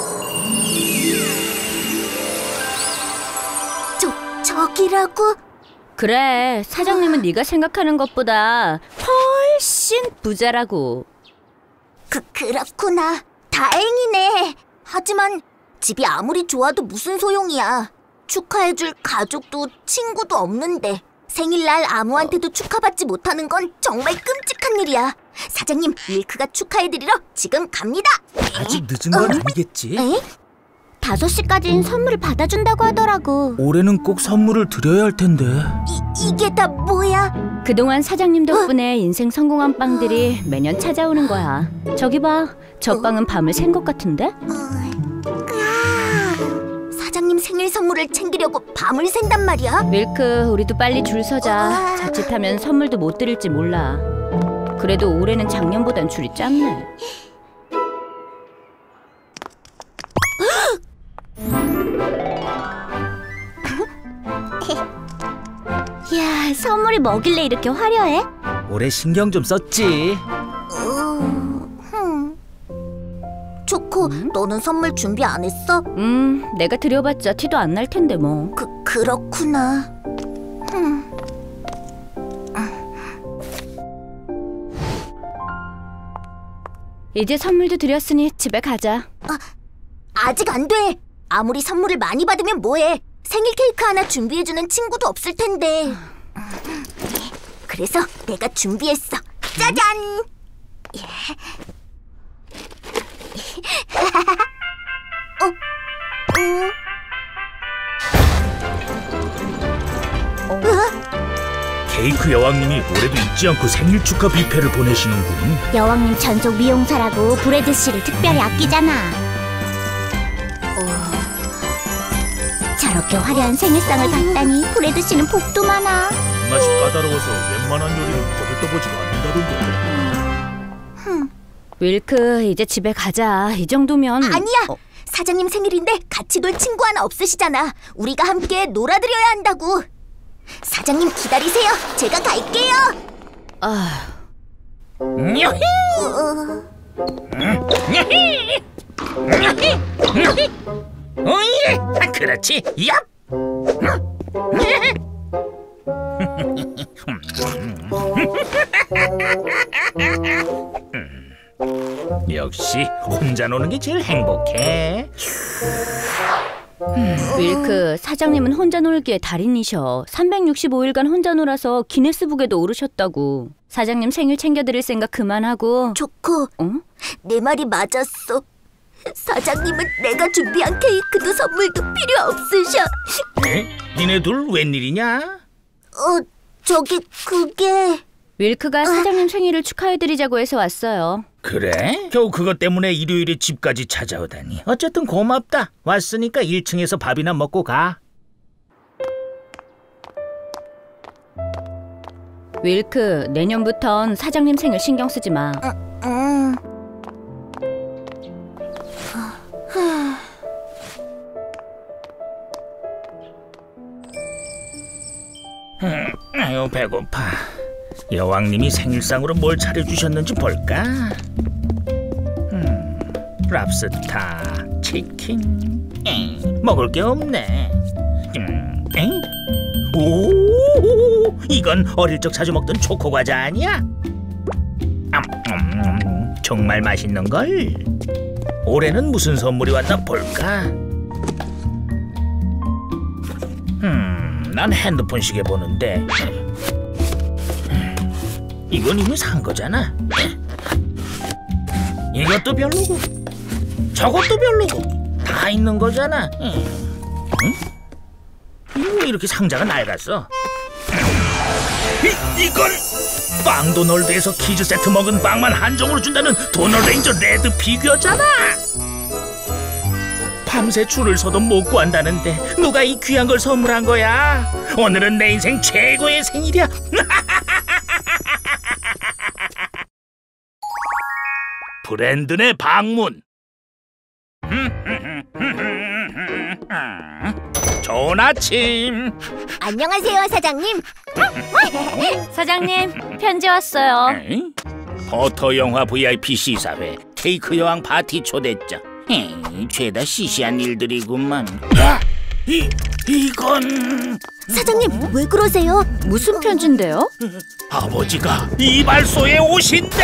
저, 저기라고? 그래, 사장님은 네가 생각하는 것보다 훨씬 부자라고. 그, 그렇구나. 다행이네. 하지만 집이 아무리 좋아도 무슨 소용이야. 축하해줄 가족도 친구도 없는데 생일날 아무한테도 축하받지 못하는 건 정말 끔찍한 일이야. 사장님, 밀크가 축하해드리러 지금 갑니다. 아직 늦은 건 아니겠지? 에? 다섯 시까지는 선물을 받아준다고 하더라고. 올해는 꼭 선물을 드려야 할 텐데. 이, 이게 다 뭐야? 그동안 사장님 덕분에 인생 성공한 빵들이 매년 찾아오는 거야. 저기 봐, 저 빵은 밤을 샌 것 같은데? 어, 아, 사장님 생일 선물을 챙기려고 밤을 샌단 말이야? 밀크, 우리도 빨리 줄 서자. 자칫하면 선물도 못 드릴지 몰라. 그래도 올해는 작년보단 줄이 짧네. 이야, 선물이 뭐길래 이렇게 화려해? 올해 신경 좀 썼지. 어, 흠. 초코, 너는 선물 준비 안 했어? 음, 내가 드려봤자 티도 안 날 텐데 뭐. 그, 그렇구나. 흠. 이제 선물도 드렸으니 집에 가자. 아, 아직 안 돼. 아무리 선물을 많이 받으면 뭐해. 생일 케이크 하나 준비해주는 친구도 없을 텐데. 그래서 내가 준비했어. 짜잔! 어? 어? 어? 케이크 여왕님이 올해도 잊지 않고 생일 축하 뷔페를 보내시는군. 여왕님 전속 미용사라고 브레드 씨를 특별히 아끼잖아. 어... 저렇게 화려한 생일상을 받다니 브레드 씨는 복도 많아. 입맛이 까다로워서 웬만한 요리는 거들떠보지도 않는다던데. 윌크, 이제 집에 가자. 이 정도면... 아니야! 어. 사장님 생일인데 같이 놀 친구 하나 없으시잖아. 우리가 함께 놀아드려야 한다고. 사장님 기다리세요. 제가 갈게요. 아... 냐히! 어... 냐히! 냐히! 냐히! 오예! 아, 그렇지! 얍! 역시 혼자 노는 게 제일 행복해. 윌크, 사장님은 혼자 놀기에 달인이셔. 삼백육십오 일간 혼자 놀아서 기네스북에도 오르셨다고. 사장님 생일 챙겨드릴 생각 그만하고. 초코, 어? 내 말이 맞았어. 사장님은 내가 준비한 케이크도 선물도 필요 없으셔. 에? 니네 둘 웬일이냐? 어, 저기 그게... 윌크가 사장님 생일을 축하해드리자고 해서 왔어요. 그래? 겨우 그것 때문에 일요일에 집까지 찾아오다니. 어쨌든 고맙다. 왔으니까 일 층에서 밥이나 먹고 가. 윌크, 내년부턴 사장님 생일 신경 쓰지 마. 음... 음, 아유 배고파. 여왕님이 생일상으로 뭘 차려주셨는지 볼까? 음, 랍스타, 치킨. 에이, 먹을 게 없네. 음, 에이? 오, 이건 어릴 적 자주 먹던 초코 과자 아니야? 음, 음, 정말 맛있는 걸. 올해는 무슨 선물이 왔나 볼까? 음, 난 핸드폰 시계 보는데. 이건 이미 산 거잖아. 이것도 별로고 저것도 별로고 다 있는 거잖아. 응? 왜 이렇게 상자가 낡았어? 이, 이건 빵도널드에서 키즈 세트 먹은 빵만 한정으로 준다는 도널레인저 레드 피규어잖아. 밤새 줄을 서도 못 구한다는데 누가 이 귀한 걸 선물한 거야? 오늘은 내 인생 최고의 생일이야. 브랜든의 방문. 좋은 아침. 안녕하세요, 사장님. 사장님, 편지 왔어요. 에이? 버터 영화 브이아이피 시사회, 케이크 여왕 파티 초대장. 에이, 죄다 시시한 일들이구만. 야, 이 이건 사장님, 왜 그러세요? 무슨 편지인데요? 아버지가 이발소에 오신대.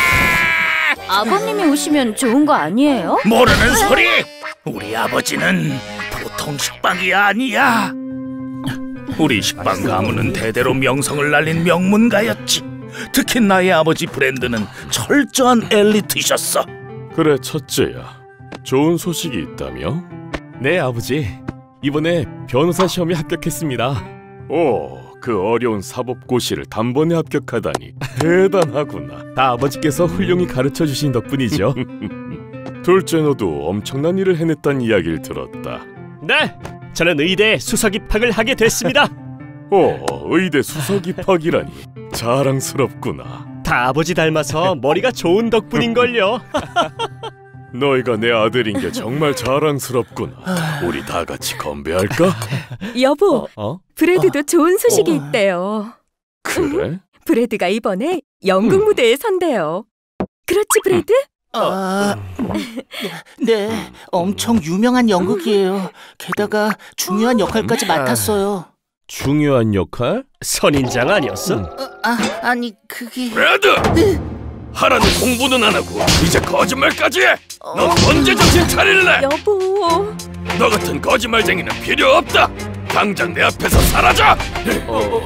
아버님이 오시면 좋은 거 아니에요? 모르는 소리. 우리 아버지는 보통 식빵이 아니야. 우리 식빵 가문은 대대로 명성을 날린 명문가였지. 특히 나의 아버지 브랜드는 철저한 엘리트셨어. 그래, 첫째야. 좋은 소식이 있다며? 네, 아버지. 이번에 변호사 시험에 합격했습니다. 오, 그 어려운 사법고시를 단번에 합격하다니 대단하구나. 다 아버지께서 훌륭히 가르쳐 주신 덕분이죠. 둘째, 너도 엄청난 일을 해냈다는 이야기를 들었다. 네, 저는 의대 수석 입학을 하게 됐습니다. 오, 의대 수석 입학이라니 자랑스럽구나. 다 아버지 닮아서 머리가 좋은 덕분인걸요. 너희가 내 아들인 게 정말 자랑스럽구나. 우리 다 같이 건배할까? 여보, 어? 브래드도 좋은 소식이 있대요. 그래? 브래드가 이번에 연극 무대에 선대요. 그렇지, 브래드? 아, 네, 엄청 유명한 연극이에요. 게다가 중요한 역할까지 맡았어요. 중요한 역할? 선인장 아니었어? 어, 아, 아니 그게... 브래드! 하라는 공부는 안 하고 이제 거짓말까지 해! 넌 언제 정신 차릴래? 여보... 너 같은 거짓말쟁이는 필요 없다! 당장 내 앞에서 사라져! 어.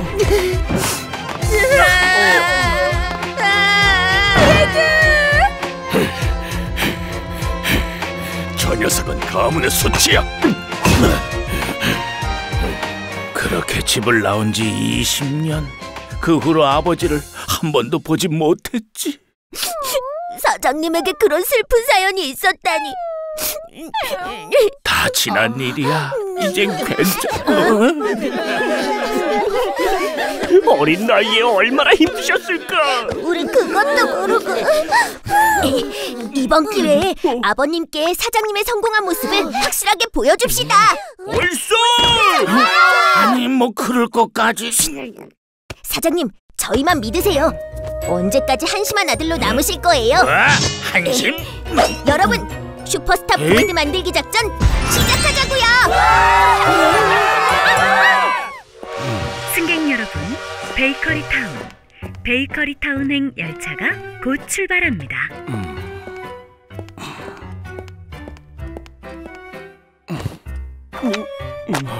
저 녀석은 가문의 수치야! 그렇게 집을 나온 지 이십 년. 그 후로 아버지를 한 번도 보지 못했지. 사장님에게 그런 슬픈 사연이 있었다니. 다 지난 일이야. 이젠 괜찮아. 어린 나이에 얼마나 힘드셨을까? 우리 그것도 모르고. 이번 기회에 아버님께 사장님의 성공한 모습을 확실하게 보여줍시다. 얼쏘! 아니 뭐 그럴 것까지. 사장님, 저희만 믿으세요. 언제까지 한심한 아들로 남으실 거예요? 와, 한심? 여러분, 슈퍼스타 브랜드 만들기 작전 시작하자고요. 승객 여러분, 베이커리 타운, 베이커리 타운행 열차가 곧 출발합니다.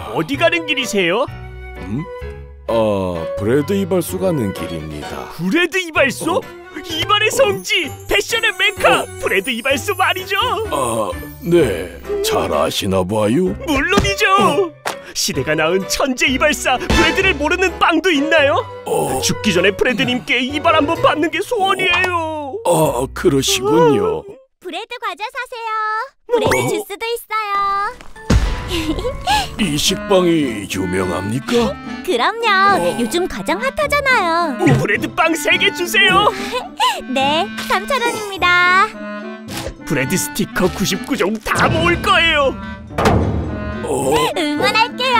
어디 가는 길이세요? 음? 아, 브래드 이발소 가는 길입니다. 브래드 이발소? 어. 이발의 성지, 패션의 메카, 어. 브래드 이발소 말이죠. 아, 네, 잘 아시나 봐요. 물론이죠. 어. 시대가 낳은 천재 이발사 브래드를 모르는 빵도 있나요? 어. 죽기 전에 브래드님께 이발 한번 받는 게 소원이에요. 아, 그러시군요. 어. 브래드 과자 사세요. 브래드 어. 주스도 있어요. 이 식빵이 유명합니까? 그럼요. 어. 요즘 가장 핫하잖아요. 어. 브래드 빵 세 개 주세요. 네, 삼천 원입니다. 브래드 스티커 구십구 종 다 모을 거예요. 어. 응원할게요.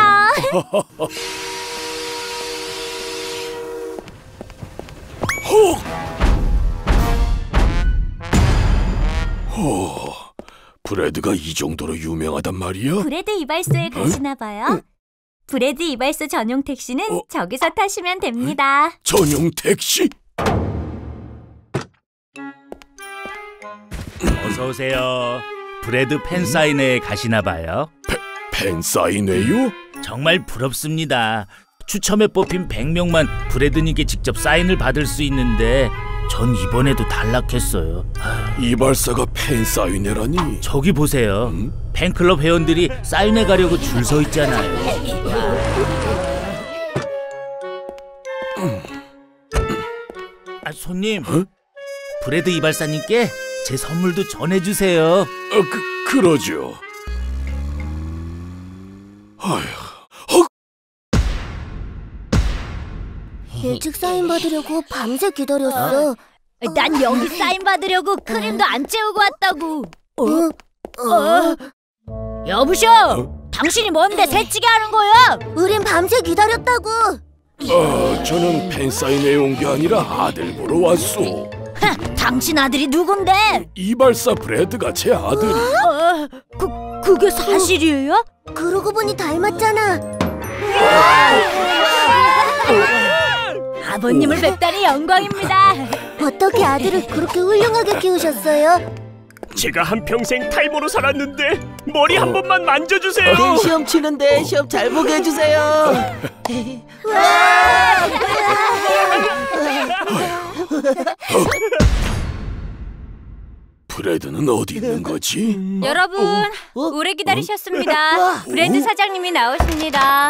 호! 호! 브래드가 이 정도로 유명하단 말이야? 브래드 이발소에 가시나 봐요. 브래드 이발소 전용 택시는 어? 저기서 타시면 됩니다. 전용 택시? 어서 오세요. 브래드 팬사인회에 가시나 봐요. 팬사인회요? 정말 부럽습니다. 추첨에 뽑힌 백 명만 브래드님께 직접 사인을 받을 수 있는데 전 이번에도 탈락했어요. 이발사가 팬사인회라니? 저기 보세요. 음? 팬클럽 회원들이 사인회 가려고 줄 서 있잖아요. 아, 손님, 어? 브래드 이발사님께 제 선물도 전해주세요. 어, 그, 그러죠. 아휴, 헉! 일찍 사인 받으려고 밤새 기다렸어. 어? 난 여기 사인 받으려고 크림도 안 채우고 왔다고. 어? 어? 여보쇼! 어? 당신이 뭔데 새치기 하는 거야? 우린 밤새 기다렸다고. 어, 저는 팬사인회에 온 게 아니라 아들 보러 왔소. 하, 당신 아들이 누군데? 이발사 브래드가 제 아들이. 어? 그, 그게 사실이에요? 그러고 보니 닮았잖아. 아버님을 뵙다니 영광입니다. 어떻게 아들을 그렇게 훌륭하게 키우셨어요? 제가 한평생 탈모로 살았는데 머리 한 번만 만져주세요. 네, 시험 치는데 시험 잘 보게 해주세요. 브래드는 어디 있는 거지? 여러분, 어? 어? 오래 기다리셨습니다. 어? 브래드 사장님이 나오십니다.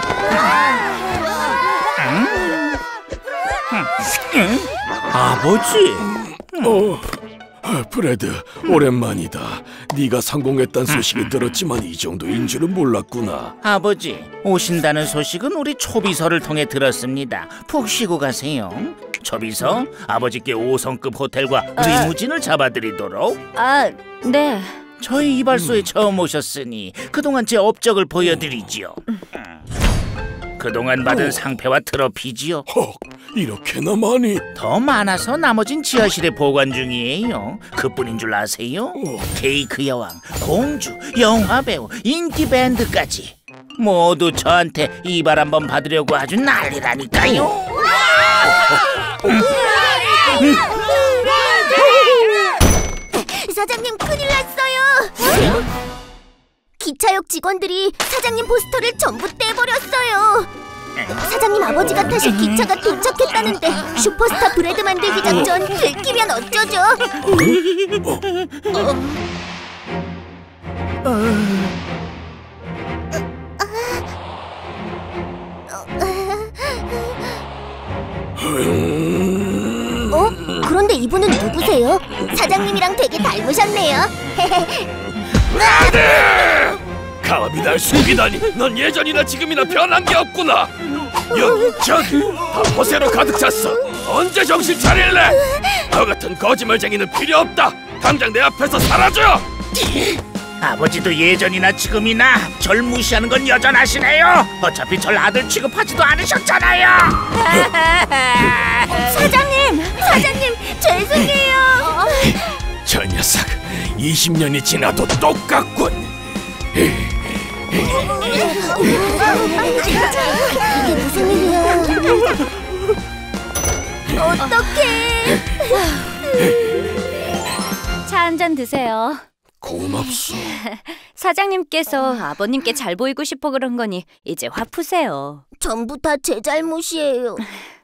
응? 응? 아버지? 어, 브래드, 오랜만이다. 네가 성공했다는 소식을 들었지만 이 정도인 줄은 몰랐구나. 아버지, 오신다는 소식은 우리 초비서를 통해 들었습니다. 푹 쉬고 가세요. 초비서, 아버지께 오 성급 호텔과 리무진을 잡아드리도록. 아, 네. 저희 이발소에 음. 처음 오셨으니 그동안 제 업적을 보여드리지요. 음. 그동안 받은 오. 상패와 트로피지요. 헉, 이렇게나 많이? 더 많아서 나머진 지하실에 보관 중이에요. 그뿐인 줄 아세요? 오. 케이크 여왕, 공주, 영화배우, 인기 밴드까지 모두 저한테 이발 한번 받으려고 아주 난리라니까요. 사장님, 큰일 났어요. 기차역 직원들이 사장님 포스터를 전부 떼버렸어요. 사장님 아버지가 타실 기차가 도착했다는데 슈퍼스타 브래드 만들기 작전 들키면 어쩌죠? 어? 그런데 이분은 누구세요? 사장님이랑 되게 닮으셨네요. 브래드! 감히 날 속이다니. 넌 예전이나 지금이나 변한 게 없구나. 여기 저기 다 허세로 가득 찼어. 언제 정신 차릴래? 너 같은 거짓말쟁이는 필요 없다. 당장 내 앞에서 사라져. 아버지도 예전이나 지금이나 절 무시하는 건 여전하시네요. 어차피 절 아들 취급하지도 않으셨잖아요. 사장님! 사장님! 죄송해요. 저 녀석 이십 년이 지나도 똑같군. 이게 무슨 일이야? 어떡해. 차 한 잔 드세요. 고맙소. 사장님께서 아버님께 잘 보이고 싶어 그런 거니 이제 화 푸세요. 전부 다 제 잘못이에요.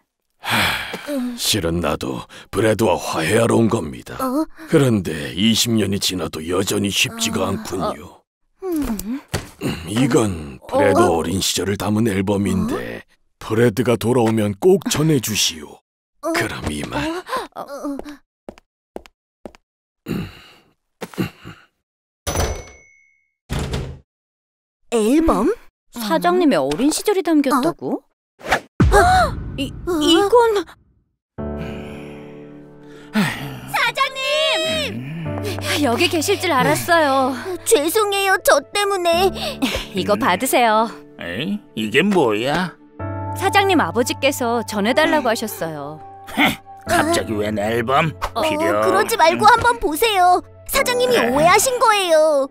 실은 나도 브래드와 화해하러 온 겁니다. 어? 그런데 이십 년이 지나도 여전히 쉽지가 않군요. 음, 이건 브래드 어? 어린 시절을 담은 앨범인데 브래드가 돌아오면 꼭 전해주시오. 그럼 이만. 앨범? 사장님의 어린 시절이 담겼다고? 이, 이건... 사장님! 여기 계실 줄 알았어요. 죄송해요, 저 때문에. 이거 받으세요. 에이, 이게 뭐야? 사장님 아버지께서 전해달라고 하셨어요. 갑자기 웬 앨범? 어, 필요. 그러지 말고 한번 보세요. 사장님이 오해하신 거예요.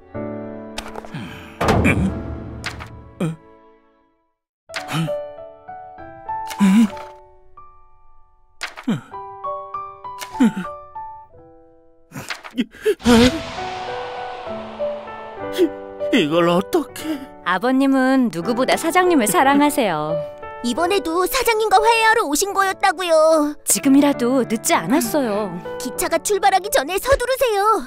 이걸 어떻게? 아버님은 누구보다 사장님을 사랑하세요. 이번에도 사장님과 화해하러 오신 거였다고요. 지금이라도 늦지 않았어요. 기차가 출발하기 전에 서두르세요.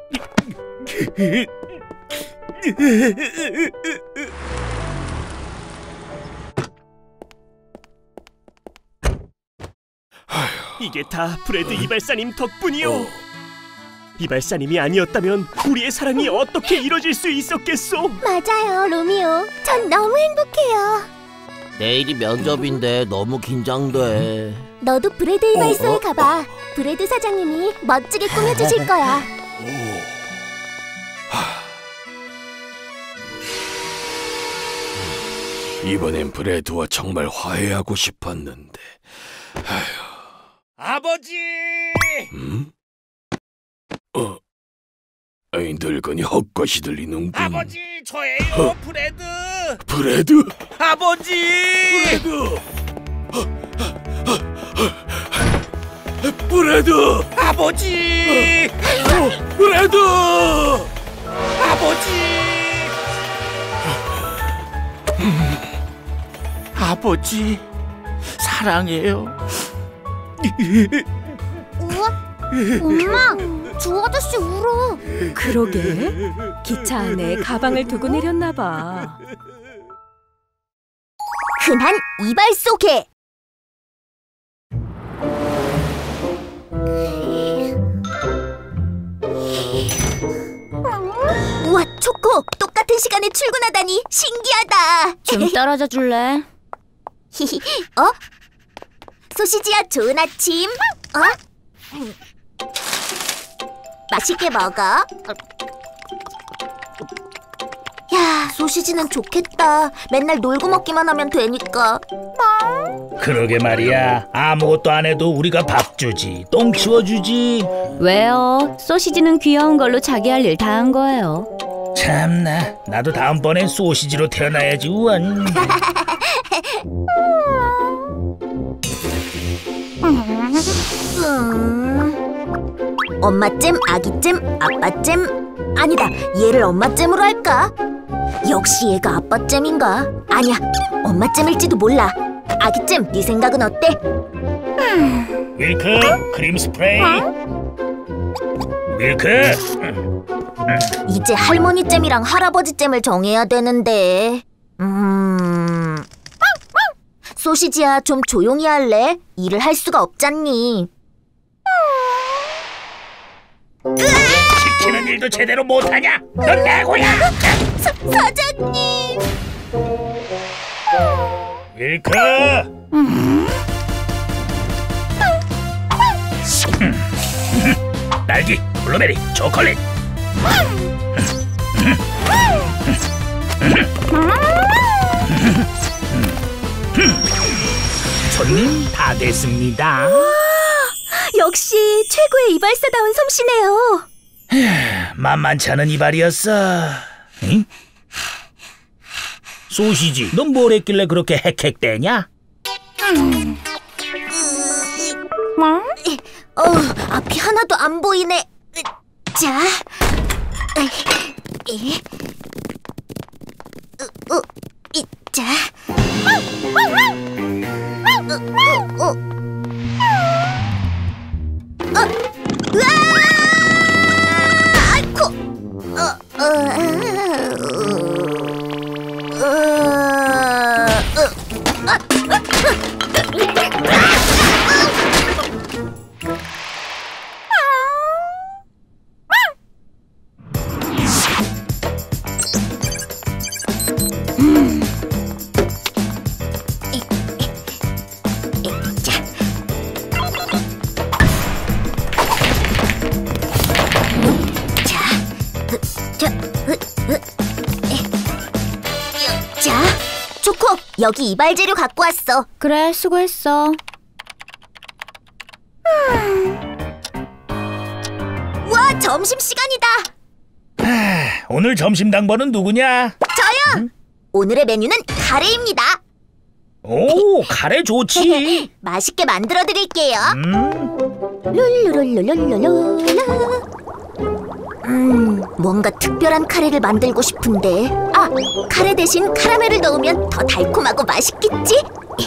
이게 다 브래드 이발사님 덕분이요. 어. 이발사님이 아니었다면 우리의 사랑이 어떻게 이뤄질 수 있었겠소? 맞아요, 로미오. 전 너무 행복해요. 내일이 면접인데 너무 긴장돼. 너도 브래드 이발소에 가봐. 브래드 사장님이 멋지게 꾸며주실 거야. 이번엔 브래드와 정말 화해하고 싶었는데. 아휴. 아버지! 음? 어? 아이, 늙은이 헛것이 들리는군. 아버지, 저예요, 어? 브래드. 브래드? 아버지! 브래드! 브래드! 아버지! 어, 브래드! 아버지! 아버지, 사랑해요. 우와, 엄마, 주 아저씨 울어. 그러게. 기차 안에 가방을 두고 내렸나 봐. 흔한 이발소 개. 우와, 초코! 똑같은 시간에 출근하다니 신기하다. 좀 떨어져 줄래? 어? 소시지야, 좋은 아침. 어? 맛있게 먹어. 야, 소시지는 좋겠다. 맨날 놀고 먹기만 하면 되니까. 그러게 말이야. 아무것도 안 해도 우리가 밥 주지, 똥 치워주지. 왜요? 소시지는 귀여운 걸로 자기 할 일 다 한 거예요. 참나, 나도 다음번엔 소시지로 태어나야지. 우원. 음... 엄마잼, 아기잼, 아빠잼. 아니다, 얘를 엄마잼으로 할까? 역시 얘가 아빠잼인가? 아니야, 엄마잼일지도 몰라. 아기잼, 네 생각은 어때? 윌크, 크림 스프레이. 윌크. 이제 할머니잼이랑 할아버지잼을 정해야 되는데. 음... 소시지야, 좀 조용히 할래? 일을 할 수가 없잖니. 시키는 일도 제대로 못하냐? 넌 내 고야. 사, 사장님. 윌크. 딸기, 블루베리, 초콜릿. 손님 다 됐습니다. 역시 최고의 이발사다운 솜씨네요. 만만치 않은 이발이었어. 응? 소시지, 넌 뭘 했길래 그렇게 헥헥대냐? 어, 앞이 하나도 안 보이네. 자, 이, 어, 어, 이, 자. 어, 어, 어. 어, 으아! 아이쿠! 어, 어, 어, 어, 어, 초코, 여기 이발재료 갖고 왔어. 그래, 수고했어. 와, 점심시간이다. 하, 오늘 점심 당번은 누구냐? 저요. 음? 오늘의 메뉴는 카레입니다. 오, 카레 좋지. 맛있게 만들어 드릴게요. 음. 룰루룰루룰루룰루. 음, 뭔가 특별한 카레를 만들고 싶은데. 아, 카레 대신 카라멜을 넣으면 더 달콤하고 맛있겠지?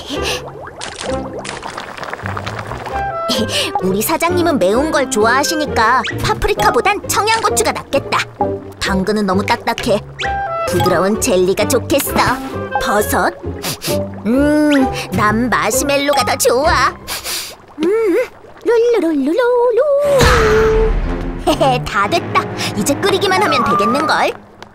우리 사장님은 매운 걸 좋아하시니까 파프리카보단 청양고추가 낫겠다. 당근은 너무 딱딱해. 부드러운 젤리가 좋겠어. 버섯? 음, 난 마시멜로가 더 좋아. 음, 룰루룰루루루. 헤헤, 다 됐다. 이제 끓이기만 하면 되겠는걸?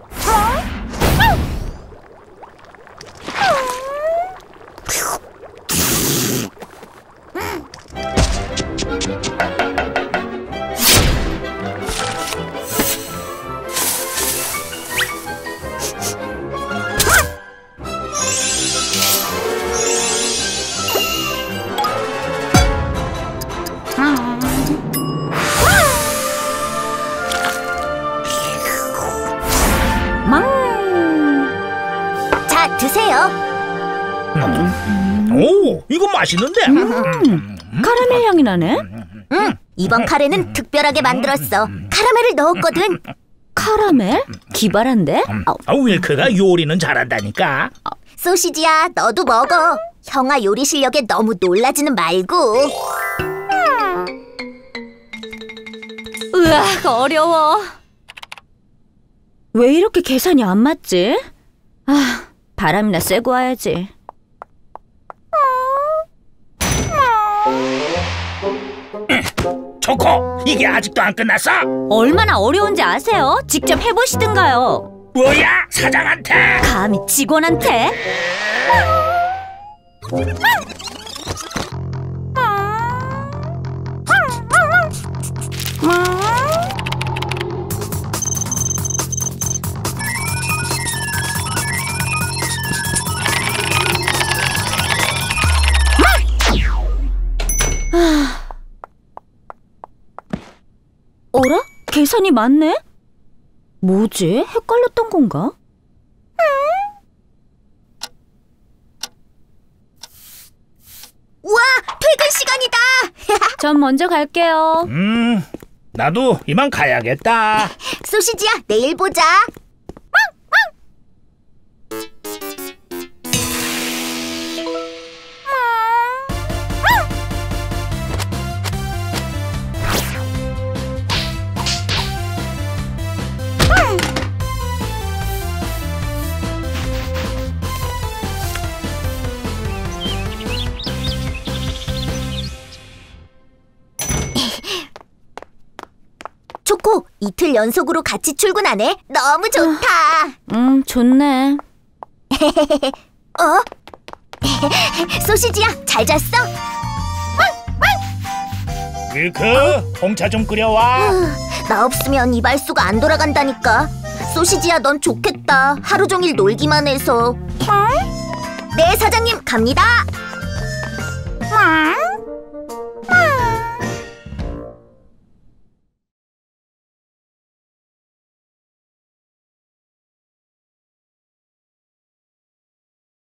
자, 드세요. 음. 오, 이거 맛있는데? 음, 카라멜 향이 나네. 응, 이번 카레는 특별하게 만들었어. 카라멜을 넣었거든. 카라멜? 기발한데? 아, 윌크가 요리는 잘한다니까. 소시지야, 너도 먹어. 형아 요리 실력에 너무 놀라지는 말고. 으악, 어려워. 왜 이렇게 계산이 안 맞지? 아, 바람이나 쐬고 와야지. 초코, 이게 아직도 안 끝났어? 얼마나 어려운지 아세요? 직접 해보시든가요. 뭐야, 사장한테? 감히 직원한테? 어라? 계산이 맞네? 뭐지? 헷갈렸던 건가? 우와, 퇴근 시간이다. 전 먼저 갈게요. 음, 나도 이만 가야겠다. 소시지야, 내일 보자. 초코, 이틀 연속으로 같이 출근하네. 너무 좋다. 음, 좋네. 어? 소시지야, 잘 잤어? 윌크, 홍차 좀 끓여와. 나 없으면 이발소가 안 돌아간다니까. 소시지야, 넌 좋겠다. 하루 종일 놀기만 해서. 네, 사장님, 갑니다.